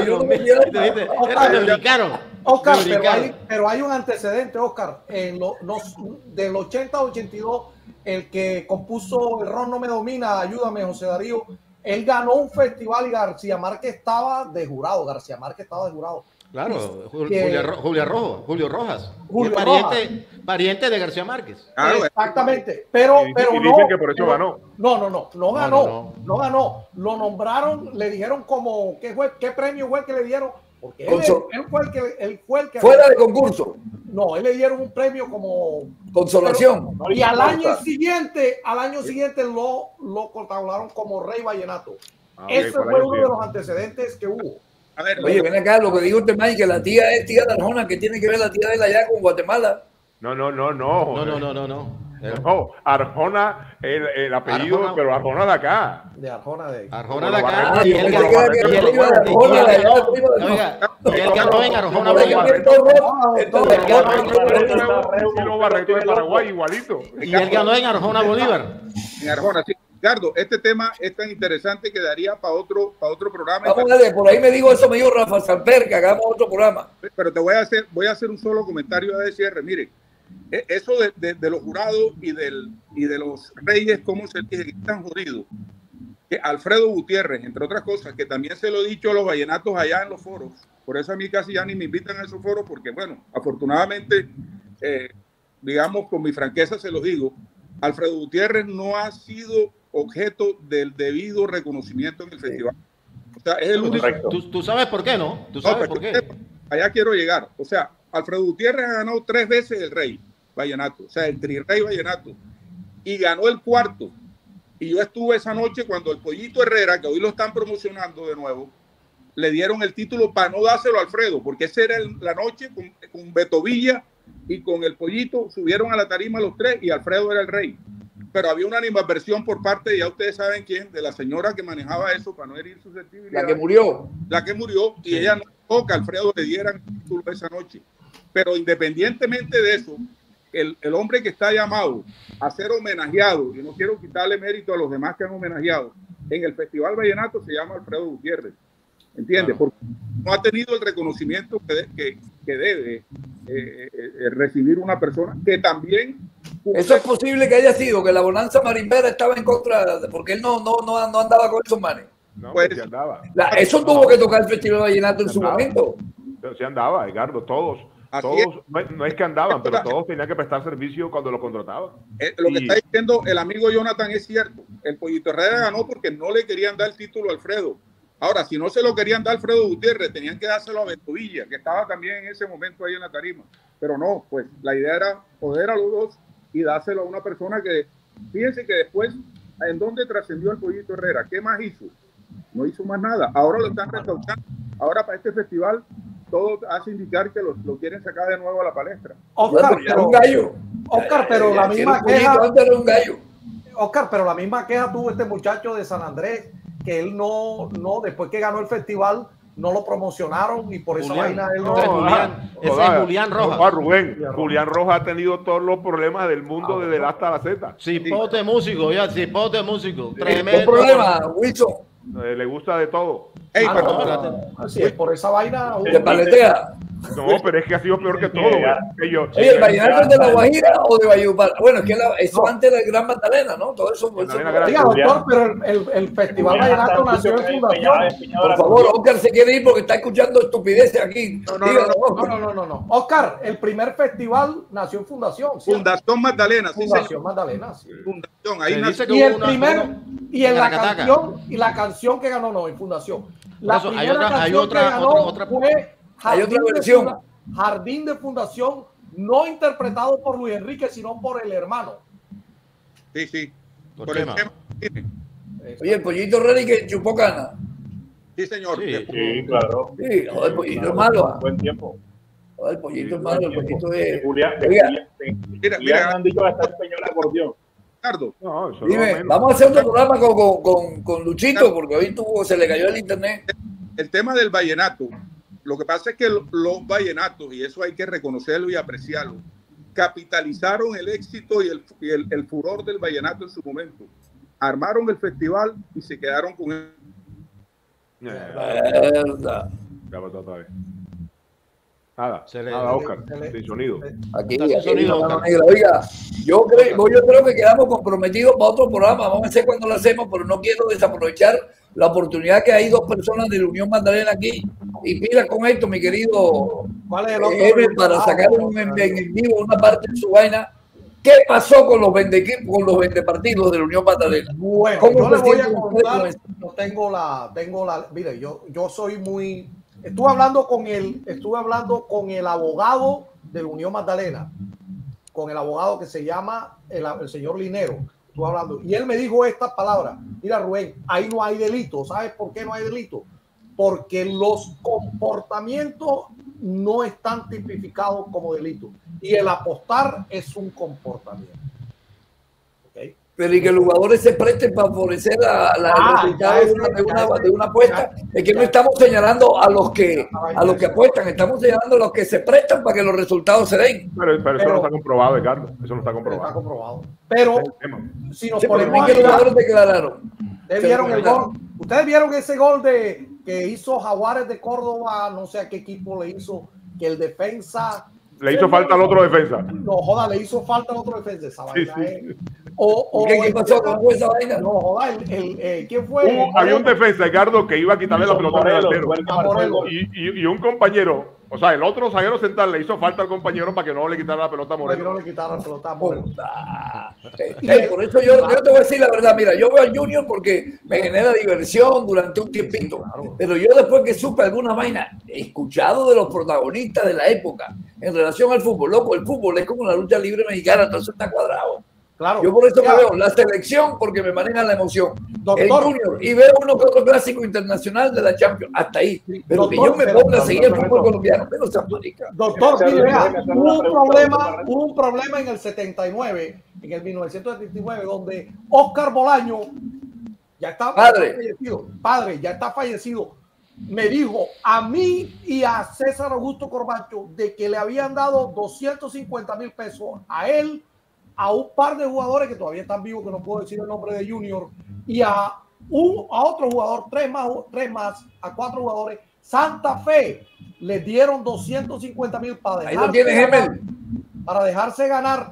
Oscar, pero hay un antecedente, Oscar. En del 80 al 82, el que compuso El Ron No Me Domina, ayúdame, José Darío, él ganó un festival y García Márquez estaba de jurado. Claro, Julio Rojas. Pariente de García Márquez. Exactamente. Pero dicen que por eso ganó. No ganó. Lo nombraron, le dijeron como qué premio fue el que le dieron, porque él fue el que fuera de concurso. No, él le dieron un premio como consolación. Y al año siguiente lo catalogaron como Rey Vallenato. Ese fue uno de los antecedentes que hubo. A ver, oye, ven acá, lo que digo usted, Mike, que la tía es tía de Arjona, que tiene que ver la tía de él allá con Guatemala. No. No. Arjona, el apellido, Arjona, pero Arjona de acá. De Arjona de acá. Y él ganó en Arjona Bolívar. De Paraguay igualito. Y él ganó en Arjona Bolívar. En Arjona, sí. Ricardo, este tema es tan interesante que daría para otro programa. Vamos a ver, por ahí me dijo Rafa Samper, que hagamos otro programa. Pero te voy a hacer un solo comentario de cierre. Mire, eso de los jurados y de los reyes, ¿cómo se dice? Que están jodidos. Que Alfredo Gutiérrez, entre otras cosas, que también se lo he dicho a los vallenatos allá en los foros, por eso a mí casi ya ni me invitan a esos foros, porque bueno, afortunadamente, digamos, con mi franqueza se los digo, Alfredo Gutiérrez no ha sido objeto del debido reconocimiento en el festival. O sea, es el único. ¿Tú sabes por qué, no? ¿Tú sabes por qué? Allá quiero llegar. O sea, Alfredo Gutiérrez ha ganado 3 veces el Rey Vallenato, o sea, el Trirrey Vallenato, y ganó el 4. Y yo estuve esa noche cuando el Pollito Herrera, que hoy lo están promocionando de nuevo, le dieron el título para no dárselo a Alfredo, porque esa era la noche con Beto Villa y con el Pollito, subieron a la tarima los 3 y Alfredo era el rey. Pero había una animadversión por parte, ya ustedes saben quién, de la señora que manejaba eso para no herir susceptibilidad. La que murió, sí. Y ella no dejó que Alfredo le dieran el título esa noche. Pero independientemente de eso, el hombre que está llamado a ser homenajeado, y no quiero quitarle mérito a los demás que han homenajeado, en el Festival Vallenato se llama Alfredo Gutiérrez. ¿Entiendes? Porque no ha tenido el reconocimiento que debe recibir una persona que también... Eso es posible que haya sido, que la bonanza marimbera estaba en contra, porque él no andaba con esos manes. No, pues, sí andaba. Eso tuvo que tocar el Festival Vallenato en su momento. Pero sí andaba, Edgardo, todos, no es que andaban, pero todos tenían que prestar servicio cuando lo contrataban. Lo que está diciendo el amigo Jonathan es cierto. El Pollito Herrera ganó porque no le querían dar el título a Alfredo. Ahora, si no se lo querían dar a Alfredo Gutiérrez, tenían que dárselo a Beto Villa, que estaba también en ese momento ahí en la tarima. Pero no, pues la idea era poder a los dos y dárselo a una persona que Fíjense que después, ¿en dónde trascendió el Pollito Herrera? ¿Qué más hizo? No hizo más nada. Ahora lo están restaurando. Ahora para este festival todo hace indicar que lo quieren sacar de nuevo a la palestra. Oscar, pero un gallo. Oscar, pero la misma queja. Un gallo. Oscar, pero la misma queja tuvo este muchacho de San Andrés, que él no, después que ganó el festival, no lo promocionaron y por esa vaina él no. Ese es Julián Rojas. Julián Rojas ha tenido todos los problemas del mundo desde el A hasta la Z. Cipote músico, ya, cipote músico. Tremendo. ¿Qué problema, Wilson? Le gusta de todo. Ey, así es, por esa vaina. ¿Te paletea? No, pero es que ha sido peor que todo. Oye, ¿el vallenato es de La Guajira o de Valledupar? Bueno, es que eso antes de Gran Magdalena, ¿no? Todo eso. Diga, doctor, pero el Festival Vallenato nació en fundación. Por favor, Oscar se quiere ir porque está escuchando estupideces aquí. No. Oscar, el primer festival nació en fundación. ¿sí? Fundación Magdalena. Fundación Magdalena, sí. Fundación, ahí nació. Y el primer, y en la canción que ganó, no, en fundación. La primera canción que ganó fue Jardín de Fundación, no interpretado por Luis Enrique, sino por el hermano. Sí. Por el tema. Oye, el Pollito Herrera que chupó cana. Sí, señor. Sí, claro. Sí, el Pollito es malo. Buen tiempo. El Pollito es malo, el Pollito es... Julián han dicho que está empeñado el acordeón. Ricardo. No, dime, vamos a hacer otro programa con Luchito, porque hoy se le cayó el internet. El tema del vallenato. Lo que pasa es que los vallenatos, y eso hay que reconocerlo y apreciarlo, capitalizaron el éxito y el furor del vallenato en su momento. Armaron el festival y se quedaron con él. Verdad. Nada, Oscar, sin sonido. Aquí oiga, yo creo que quedamos comprometidos para otro programa. Vamos a ver cuándo lo hacemos, pero no quiero desaprovechar la oportunidad que hay dos personas de la Unión Magdalena aquí. Y pila con esto, mi querido Ever, para sacar en vivo una parte de su vaina. ¿Qué pasó con los vendepartidos de la Unión Magdalena? Bueno, yo les voy a contar, mire, yo soy muy... Estuve hablando con el abogado de la Unión Magdalena, con el abogado que se llama el señor Linero. Estuve hablando y él me dijo estas palabras: mira, Rubén, ahí no hay delito. ¿Sabes por qué no hay delito? Porque los comportamientos no están tipificados como delito y el apostar es un comportamiento. ¿Okay? Pero y que los jugadores se presten para favorecer el resultado de una apuesta. Es que no estamos señalando a los que apuestan, estamos señalando a los que se prestan para que los resultados se den. Pero eso no está comprobado, Ricardo. Eso no está comprobado. Está comprobado. Pero si nos ponemos que los jugadores declararon. ¿Ustedes vieron ese gol que hizo Jaguares de Córdoba? No sé a qué equipo le hizo, que el defensa... Le hizo falta al otro defensa. No, joda, le hizo falta al otro defensa. Esa vaina, ¿Qué pasó con esa vaina? No, joda, ¿quién fue? Había un defensa, Ricardo, que iba a quitarle la pelota al delantero. Y un compañero, o sea, el otro zaguero central le hizo falta al compañero para que no le quitara la pelota a Moreno. Para que no le quitara la pelota a Moreno. Por eso yo te voy a decir la verdad. Mira, yo veo al Junior porque me genera diversión durante un tiempito. Pero yo después que supe alguna vaina, he escuchado de los protagonistas de la época en relación al fútbol. Loco, el fútbol es como la lucha libre mexicana, entonces está cuadrado. Claro. Yo por eso me veo la selección porque me maneja la emoción. Doctor, el Junior, y veo uno que otro clásico internacional de la Champions, hasta ahí. Pero doctor, que yo me ponga a seguir el fútbol colombiano, pero se aplica. Doctor, mire, vea, hubo un problema en el 79, en el 1979, donde Oscar Bolaño ya está fallecido. Me dijo a mí y a César Augusto Corbacho de que le habían dado 250,000 pesos a él, a un par de jugadores que todavía están vivos, que no puedo decir el nombre de Junior, y a otro jugador, tres más, a 4 jugadores. Santa Fe le dieron 250,000 para dejarse ganar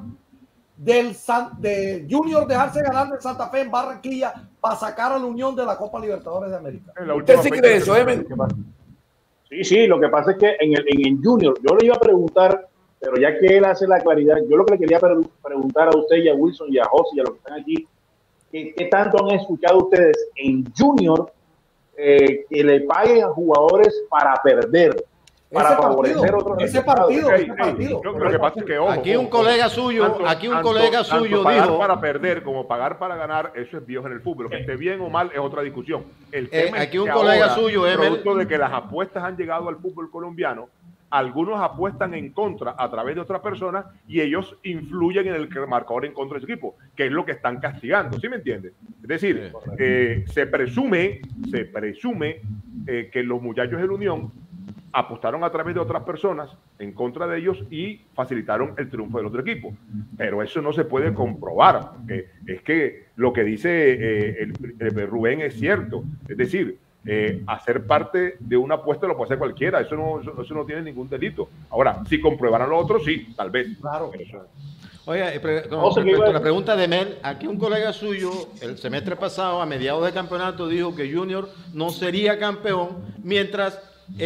de Junior, dejarse ganar de Santa Fe en Barranquilla para sacar a la Unión de la Copa Libertadores de América. ¿Usted sí cree eso, Emel? Sí, lo que pasa es que en el Junior, yo le iba a preguntar, pero ya que él hace la claridad, yo lo que le quería preguntar a usted y a Wilson y a José y a los que están aquí, ¿qué tanto han escuchado ustedes en Junior que le paguen a jugadores para perder? para favorecer otros ese partido. Lo que pasa es que, ojo, aquí un colega suyo dijo para perder como pagar para ganar, eso es viejo en el fútbol. Que esté bien o mal es otra discusión. El tema aquí es un que colega ahora, suyo, producto de que las apuestas han llegado al fútbol colombiano, algunos apuestan en contra a través de otras personas y ellos influyen en el marcador en contra de su equipo, que es lo que están castigando, ¿sí me entiendes? Es decir, se presume que los muchachos de la Unión apostaron a través de otras personas en contra de ellos y facilitaron el triunfo del otro equipo. Pero eso no se puede comprobar. Es que lo que dice el Rubén es cierto. Es decir, hacer parte de una apuesta lo puede hacer cualquiera. Eso no tiene ningún delito. Ahora, si compruebaran lo otro, sí, tal vez. Claro. Oye, con respecto a la pregunta de Mel, aquí un colega suyo el semestre pasado, a mediados de campeonato, dijo que Junior no sería campeón mientras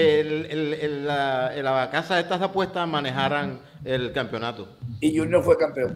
la casa de estas apuestas manejaran el campeonato. Y Junior fue campeón.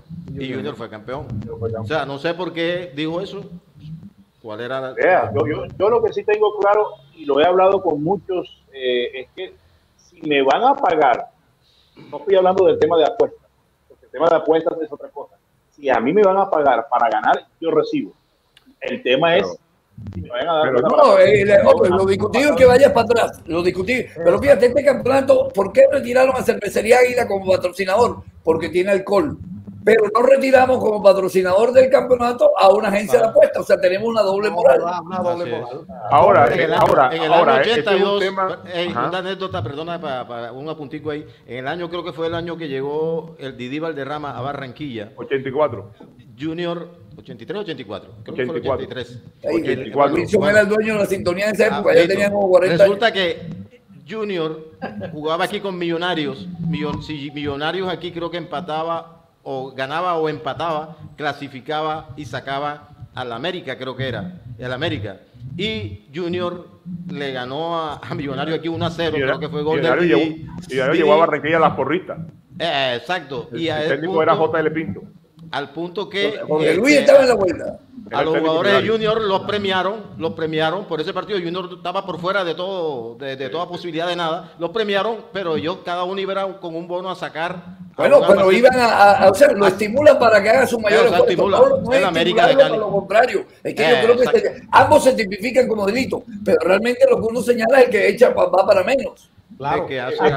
O sea, no sé por qué dijo eso. ¿Cuál era yo lo que sí tengo claro, y lo he hablado con muchos, es que si me van a pagar, no estoy hablando del tema de apuestas, porque el tema de apuestas es otra cosa. Si a mí me van a pagar para ganar, yo recibo. El tema es si me van a dar lo discutido es que vayas para atrás, pero fíjate, este campeonato, ¿por qué retiraron a Cervecería Águila como patrocinador? Porque tiene alcohol, pero no retiramos como patrocinador del campeonato a una agencia de apuestas, o sea, tenemos una doble moral. Ahora, en el año 82, una anécdota, perdona, para un apuntico ahí, en el año, creo que fue el año que llegó el Didi Valderrama a Barranquilla. 84. Junior, 83 o 84, creo que fue el 83. Wilson era el dueño de la sintonía de esa época, ya teníamos 40 Resulta que Junior jugaba aquí con Millonarios. Si Millonarios aquí creo que empataba o ganaba o empataba, clasificaba y sacaba al América, creo que era, el América. Y Junior le ganó a Millonarios aquí 1-0, creo que fue gol de Didi. Y llegó a Barranquilla a las porristas. Exacto. Y el técnico era J.L. Pinto. Al punto que Luis estaba en la vuelta. A los jugadores de Junior los premiaron por ese partido. Junior estaba por fuera de todo, de toda posibilidad de nada. Los premiaron, pero ellos cada uno iba con un bono a sacar. Bueno, pero iban o sea, lo estimulan para que haga su mayor esfuerzo. No es América de Cali. Lo contrario. Es que yo creo que ambos se tipifican como delito, pero realmente lo que uno señala es que echa va para menos. Claro, que hace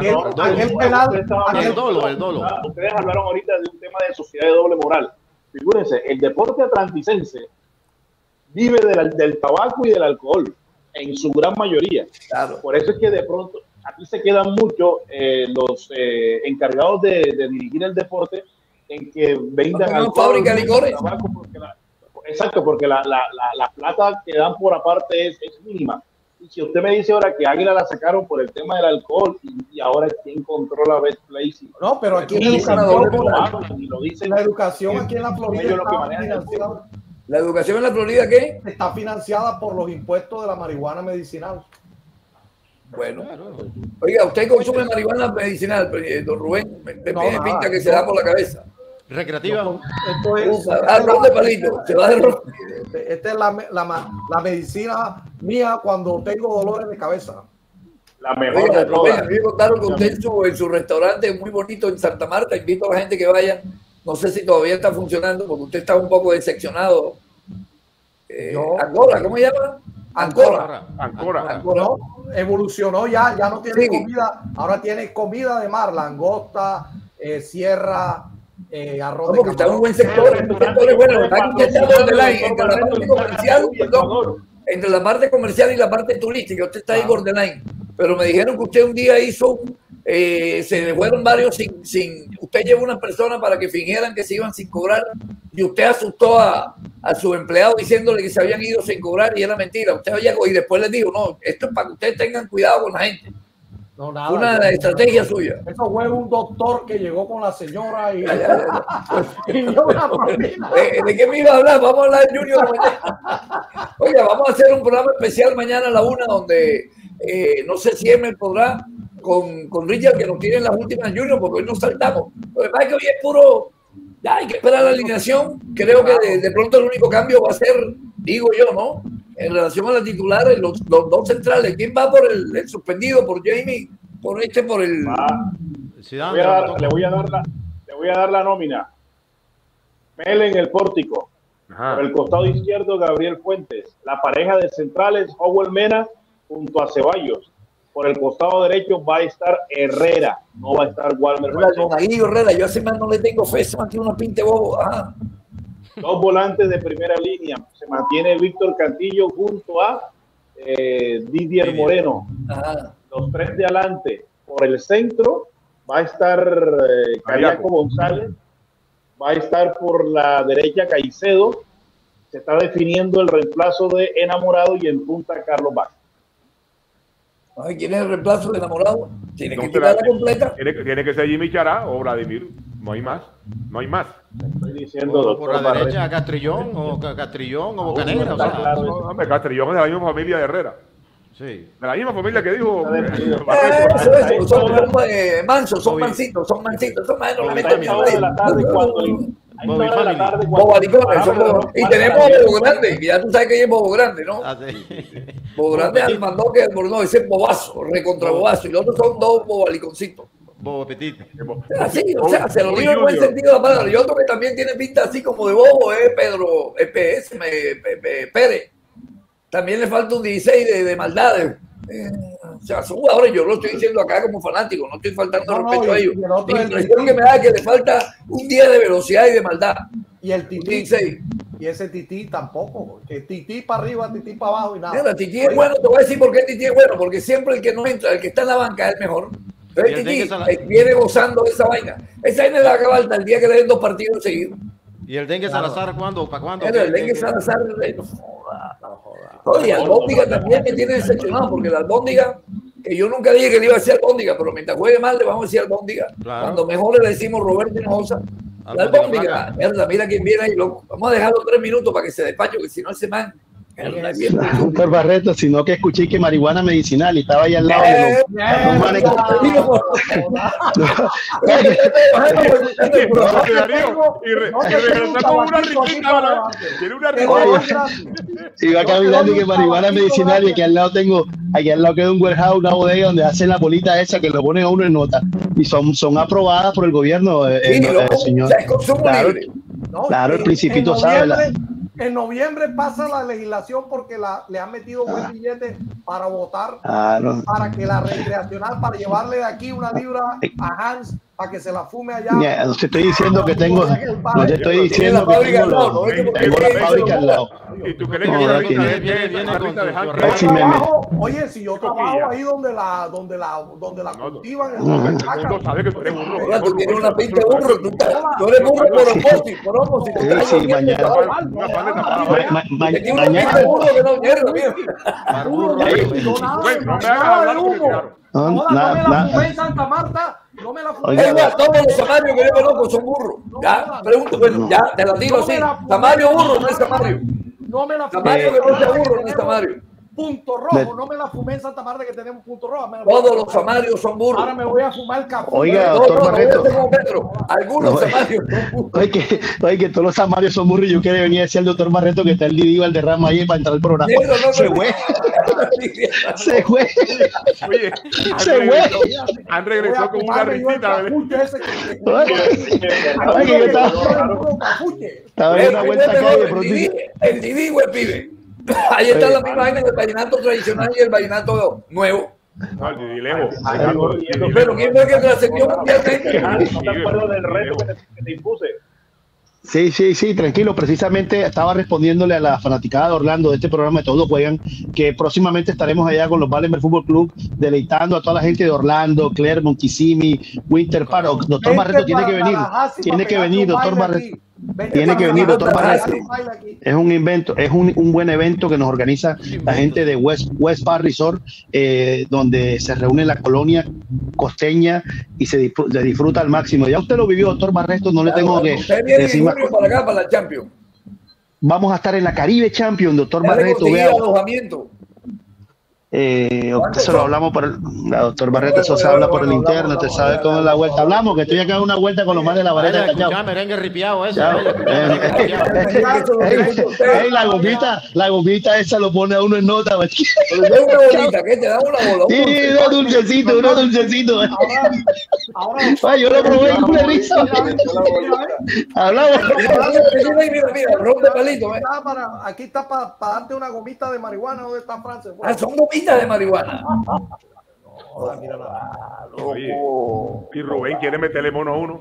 el dolo. Ustedes hablaron ahorita de un tema de sociedad de doble moral. Figúrense, el deporte atlanticense vive del tabaco y del alcohol, en su gran mayoría. Claro. Por eso es que de pronto aquí se quedan mucho los encargados de dirigir el deporte en que vendan alcohol, fábrica de licores. Exacto, porque la plata que dan por aparte es mínima. Y si usted me dice ahora que Águila la sacaron por el tema del alcohol y ahora quién controla Betplay. No, pero aquí la educación aquí en la Florida ¿La educación en la Florida qué? Está financiada por los impuestos de la marihuana medicinal. Bueno, oiga, usted consume marihuana medicinal, don Rubén, me tiene pinta que se da por la cabeza. Recreativa. Esto es ron de palito, se va de ron. Esta es la medicina mía cuando tengo dolores de cabeza. La mejor de todas. Me contaron que usted en su restaurante muy bonito en Santa Marta, invito a la gente que vaya, no sé si todavía está funcionando porque usted está un poco decepcionado. Ancora, ¿cómo se llama? Ancora. No, evolucionó ya no tiene comida, ahora tiene comida de mar, langosta, sierra, arroz de está en un buen sector, bueno, entre la parte comercial y la parte turística, usted está ahí borderline, pero me dijeron que usted un día hizo, se le fueron varios sin usted llevó una persona para que fingieran que se iban sin cobrar y usted asustó a su empleado diciéndole que se habían ido sin cobrar y era mentira, usted llegó y después les dijo, no, esto es para que ustedes tengan cuidado con la gente. No, nada, una estrategia suya. Eso fue un doctor que llegó con la señora y... ¿De qué me iba a hablar? Vamos a hablar de Junior mañana. Oiga, vamos a hacer un programa especial mañana a la 1 donde no sé si Emel podrá con Richard que nos tienen las últimas Junior porque hoy nos saltamos. Lo que pasa es que hoy es puro... Ya hay que esperar la alineación. Creo que de pronto el único cambio va a ser, digo yo, ¿no? En relación a las titulares, los dos centrales. ¿Quién va por el suspendido por Jamie? por el. Le voy a dar la nómina. Mel en el pórtico. Ajá. Por el costado izquierdo, Gabriel Fuentes. La pareja de centrales, Howell Mena junto a Ceballos. Por el costado derecho va a estar Herrera, no va a estar Walmer. Herrera, yo a ese man no le tengo fe, se mantiene una pinta de bobo. Ajá. Dos volantes de primera línea. Se mantiene Víctor Cantillo junto a Didier Moreno. Ajá. Los tres de adelante. Por el centro va a estar Cariaco González. Va a estar por la derecha Caicedo. Se está definiendo el reemplazo de Enamorado y en punta Carlos Vázquez. Ay, ¿quién es el reemplazo de Enamorado? Tiene que tirar la completa. Tiene que ser Jimmy Chará o Vladimir. No hay más. No hay más. Estoy diciendo, por la derecha, Castrillón o Bocanegra. Castrillón es de la misma familia de Herrera. Sí. De la misma familia que dijo. Son mansos, son mansitos, son mansitos. Son más, no le meten miedo. Y tenemos a Bobo Grande, que ya tú sabes que es Bobo Grande, ¿no? Bobo Grande al mandó que no, ese es bobazo, recontra bobazo, y los otros son dos bobaliconcitos. Bobo Petit. Así, o sea, se lo digo en buen sentido de la palabra. Y otro que también tiene pinta así como de bobo es Pedro Pérez. También le falta un 16 de maldades. O sea, son jugadores, yo lo estoy diciendo acá como fanático, no estoy faltando respeto a ellos. La impresión que me da es que le falta un 10 de velocidad y de maldad. Y el Tití. Y ese Tití tampoco. Que Tití para arriba, Tití para abajo y nada. Mira, Tití es bueno, te voy a decir por qué Tití es bueno, porque siempre el que no entra, el que está en la banca es el mejor. Entonces Tití viene gozando de esa vaina. Esa vaina le va a acabar hasta el día que le den 2 partidos seguidos. ¿Y el Dengue Salazar cuándo? ¿Para cuándo? El Dengue Salazar, no joda. Oye, Albóndiga también me tiene decepcionado, porque la Albóndiga, que yo nunca dije que le iba a decir Albóndiga, pero mientras juegue mal le vamos a decir Albóndiga. Claro. Cuando mejor le decimos Roberto Hinojosa. La Albóndiga, mira quién viene ahí, loco. Vamos a dejarlo 3 minutos para que se despache, porque si no ese man... Doctor Barreto, sino que escuché que marihuana medicinal y estaba ahí al lado de los manes. Iba caminando y que marihuana medicinal y aquí al lado queda un warehouse, una bodega donde hacen la bolita esa que lo ponen a uno en nota y son aprobadas por el gobierno, señor. Claro, el principito sabe. En noviembre pasa la legislación porque le han metido buen billete para votar, para que la recreacional, para llevarle de aquí una libra a Hans para que se la fume allá. No te estoy diciendo que tengo, no te estoy diciendo que tengo la fábrica al lado. ¿Y tú crees que viene con oye, si yo trabajo ahí donde la cultivan, tú tienes una pinta de burro, tú eres burro por opósito. Sí, mañana. En Santa Marta, no me la fumé. Todos los samarios que yo conozco son burros. Ya, pregunto, bueno, ya te la tiro así. Samario burro, no es Samario. No me la fumé. Samario que no sea burro, no es Samario. Punto rojo, no me la fumé en Santa Marta que tenemos punto rojo. Todos los samarios son burros. Ahora me voy a fumar el café. Oiga, doctor Barreto. Algunos samarios son burros. Oye, que todos los samarios son burros. Yo quería venir a decir al doctor Barreto que está el Didi Valderrama ahí para entrar al programa. Se fue. Se fue. Oye, han regresado con una risita. Estaba en una vuelta calle. El Didi, güey, pibe. Ahí está la misma vaina del vallenato tradicional y el vallenato nuevo. No, el Didi Levo. Pero ¿quién fue que trascendió mundialmente? ¿No te acuerdas del reto que te impuse? Sí, tranquilo. Precisamente estaba respondiéndole a la fanaticada de Orlando de este programa de Todos Juegan, que próximamente estaremos allá con los Ballenberg Fútbol Club, deleitando a toda la gente de Orlando, Clermont, Kissimmee, Winter Park. Doctor Barreto tiene que venir. Tiene que venir, doctor Barreto. Tiene que venir, doctor Barreto. Es un invento, es un buen evento que nos organiza la gente de West Park Resort, donde se reúne la colonia costeña y se disfruta al máximo. Ya usted lo vivió, doctor Barreto, no le tengo que decir más. Para acá, para la Champions. Vamos a estar en la Caribe Champions, doctor Barreto. Eso lo hablamos por el doctor Barreto, eso se habla por el interno, usted sabe cómo es la vuelta. Hablamos que estoy acá en una vuelta con los más de la vareta. Escuchá, merengue ripiado ese. La gomita esa lo pone a uno en nota. ¿Qué te da una bola? Sí, unos dulcecitos. Ahora, yo lo probé con una risa. Hablamos. Mira, rompe palito. Aquí está para darte una gomita de marihuana. ¿Dónde está Francia? Son gomitas de marihuana. Oye, y Rubén quiere meterle mono a uno.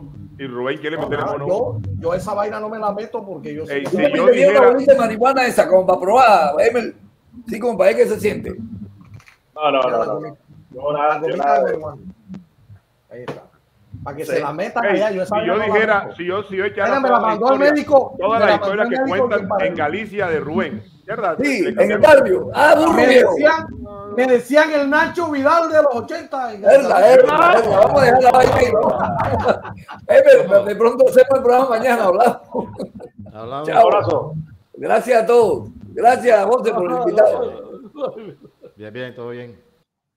Yo esa vaina no me la meto porque yo sé. Si yo dijera una gomita de marihuana esa como para probar, sí, como para ver qué se siente. No. Yo nada. Ahí está. Para que se la metan allá. Si yo echara me la mandó al médico. Todas las historias que cuentan en Galicia de Rubén. ¿Verdad? Sí, en el barrio. Me decían el Nacho Vidal de los 80. Vamos a dejarla ahí. De pronto hacemos el programa mañana. Hablamos. Chao. Abrazo. Gracias a todos. Gracias, José, por el invitado. Bien, todo bien.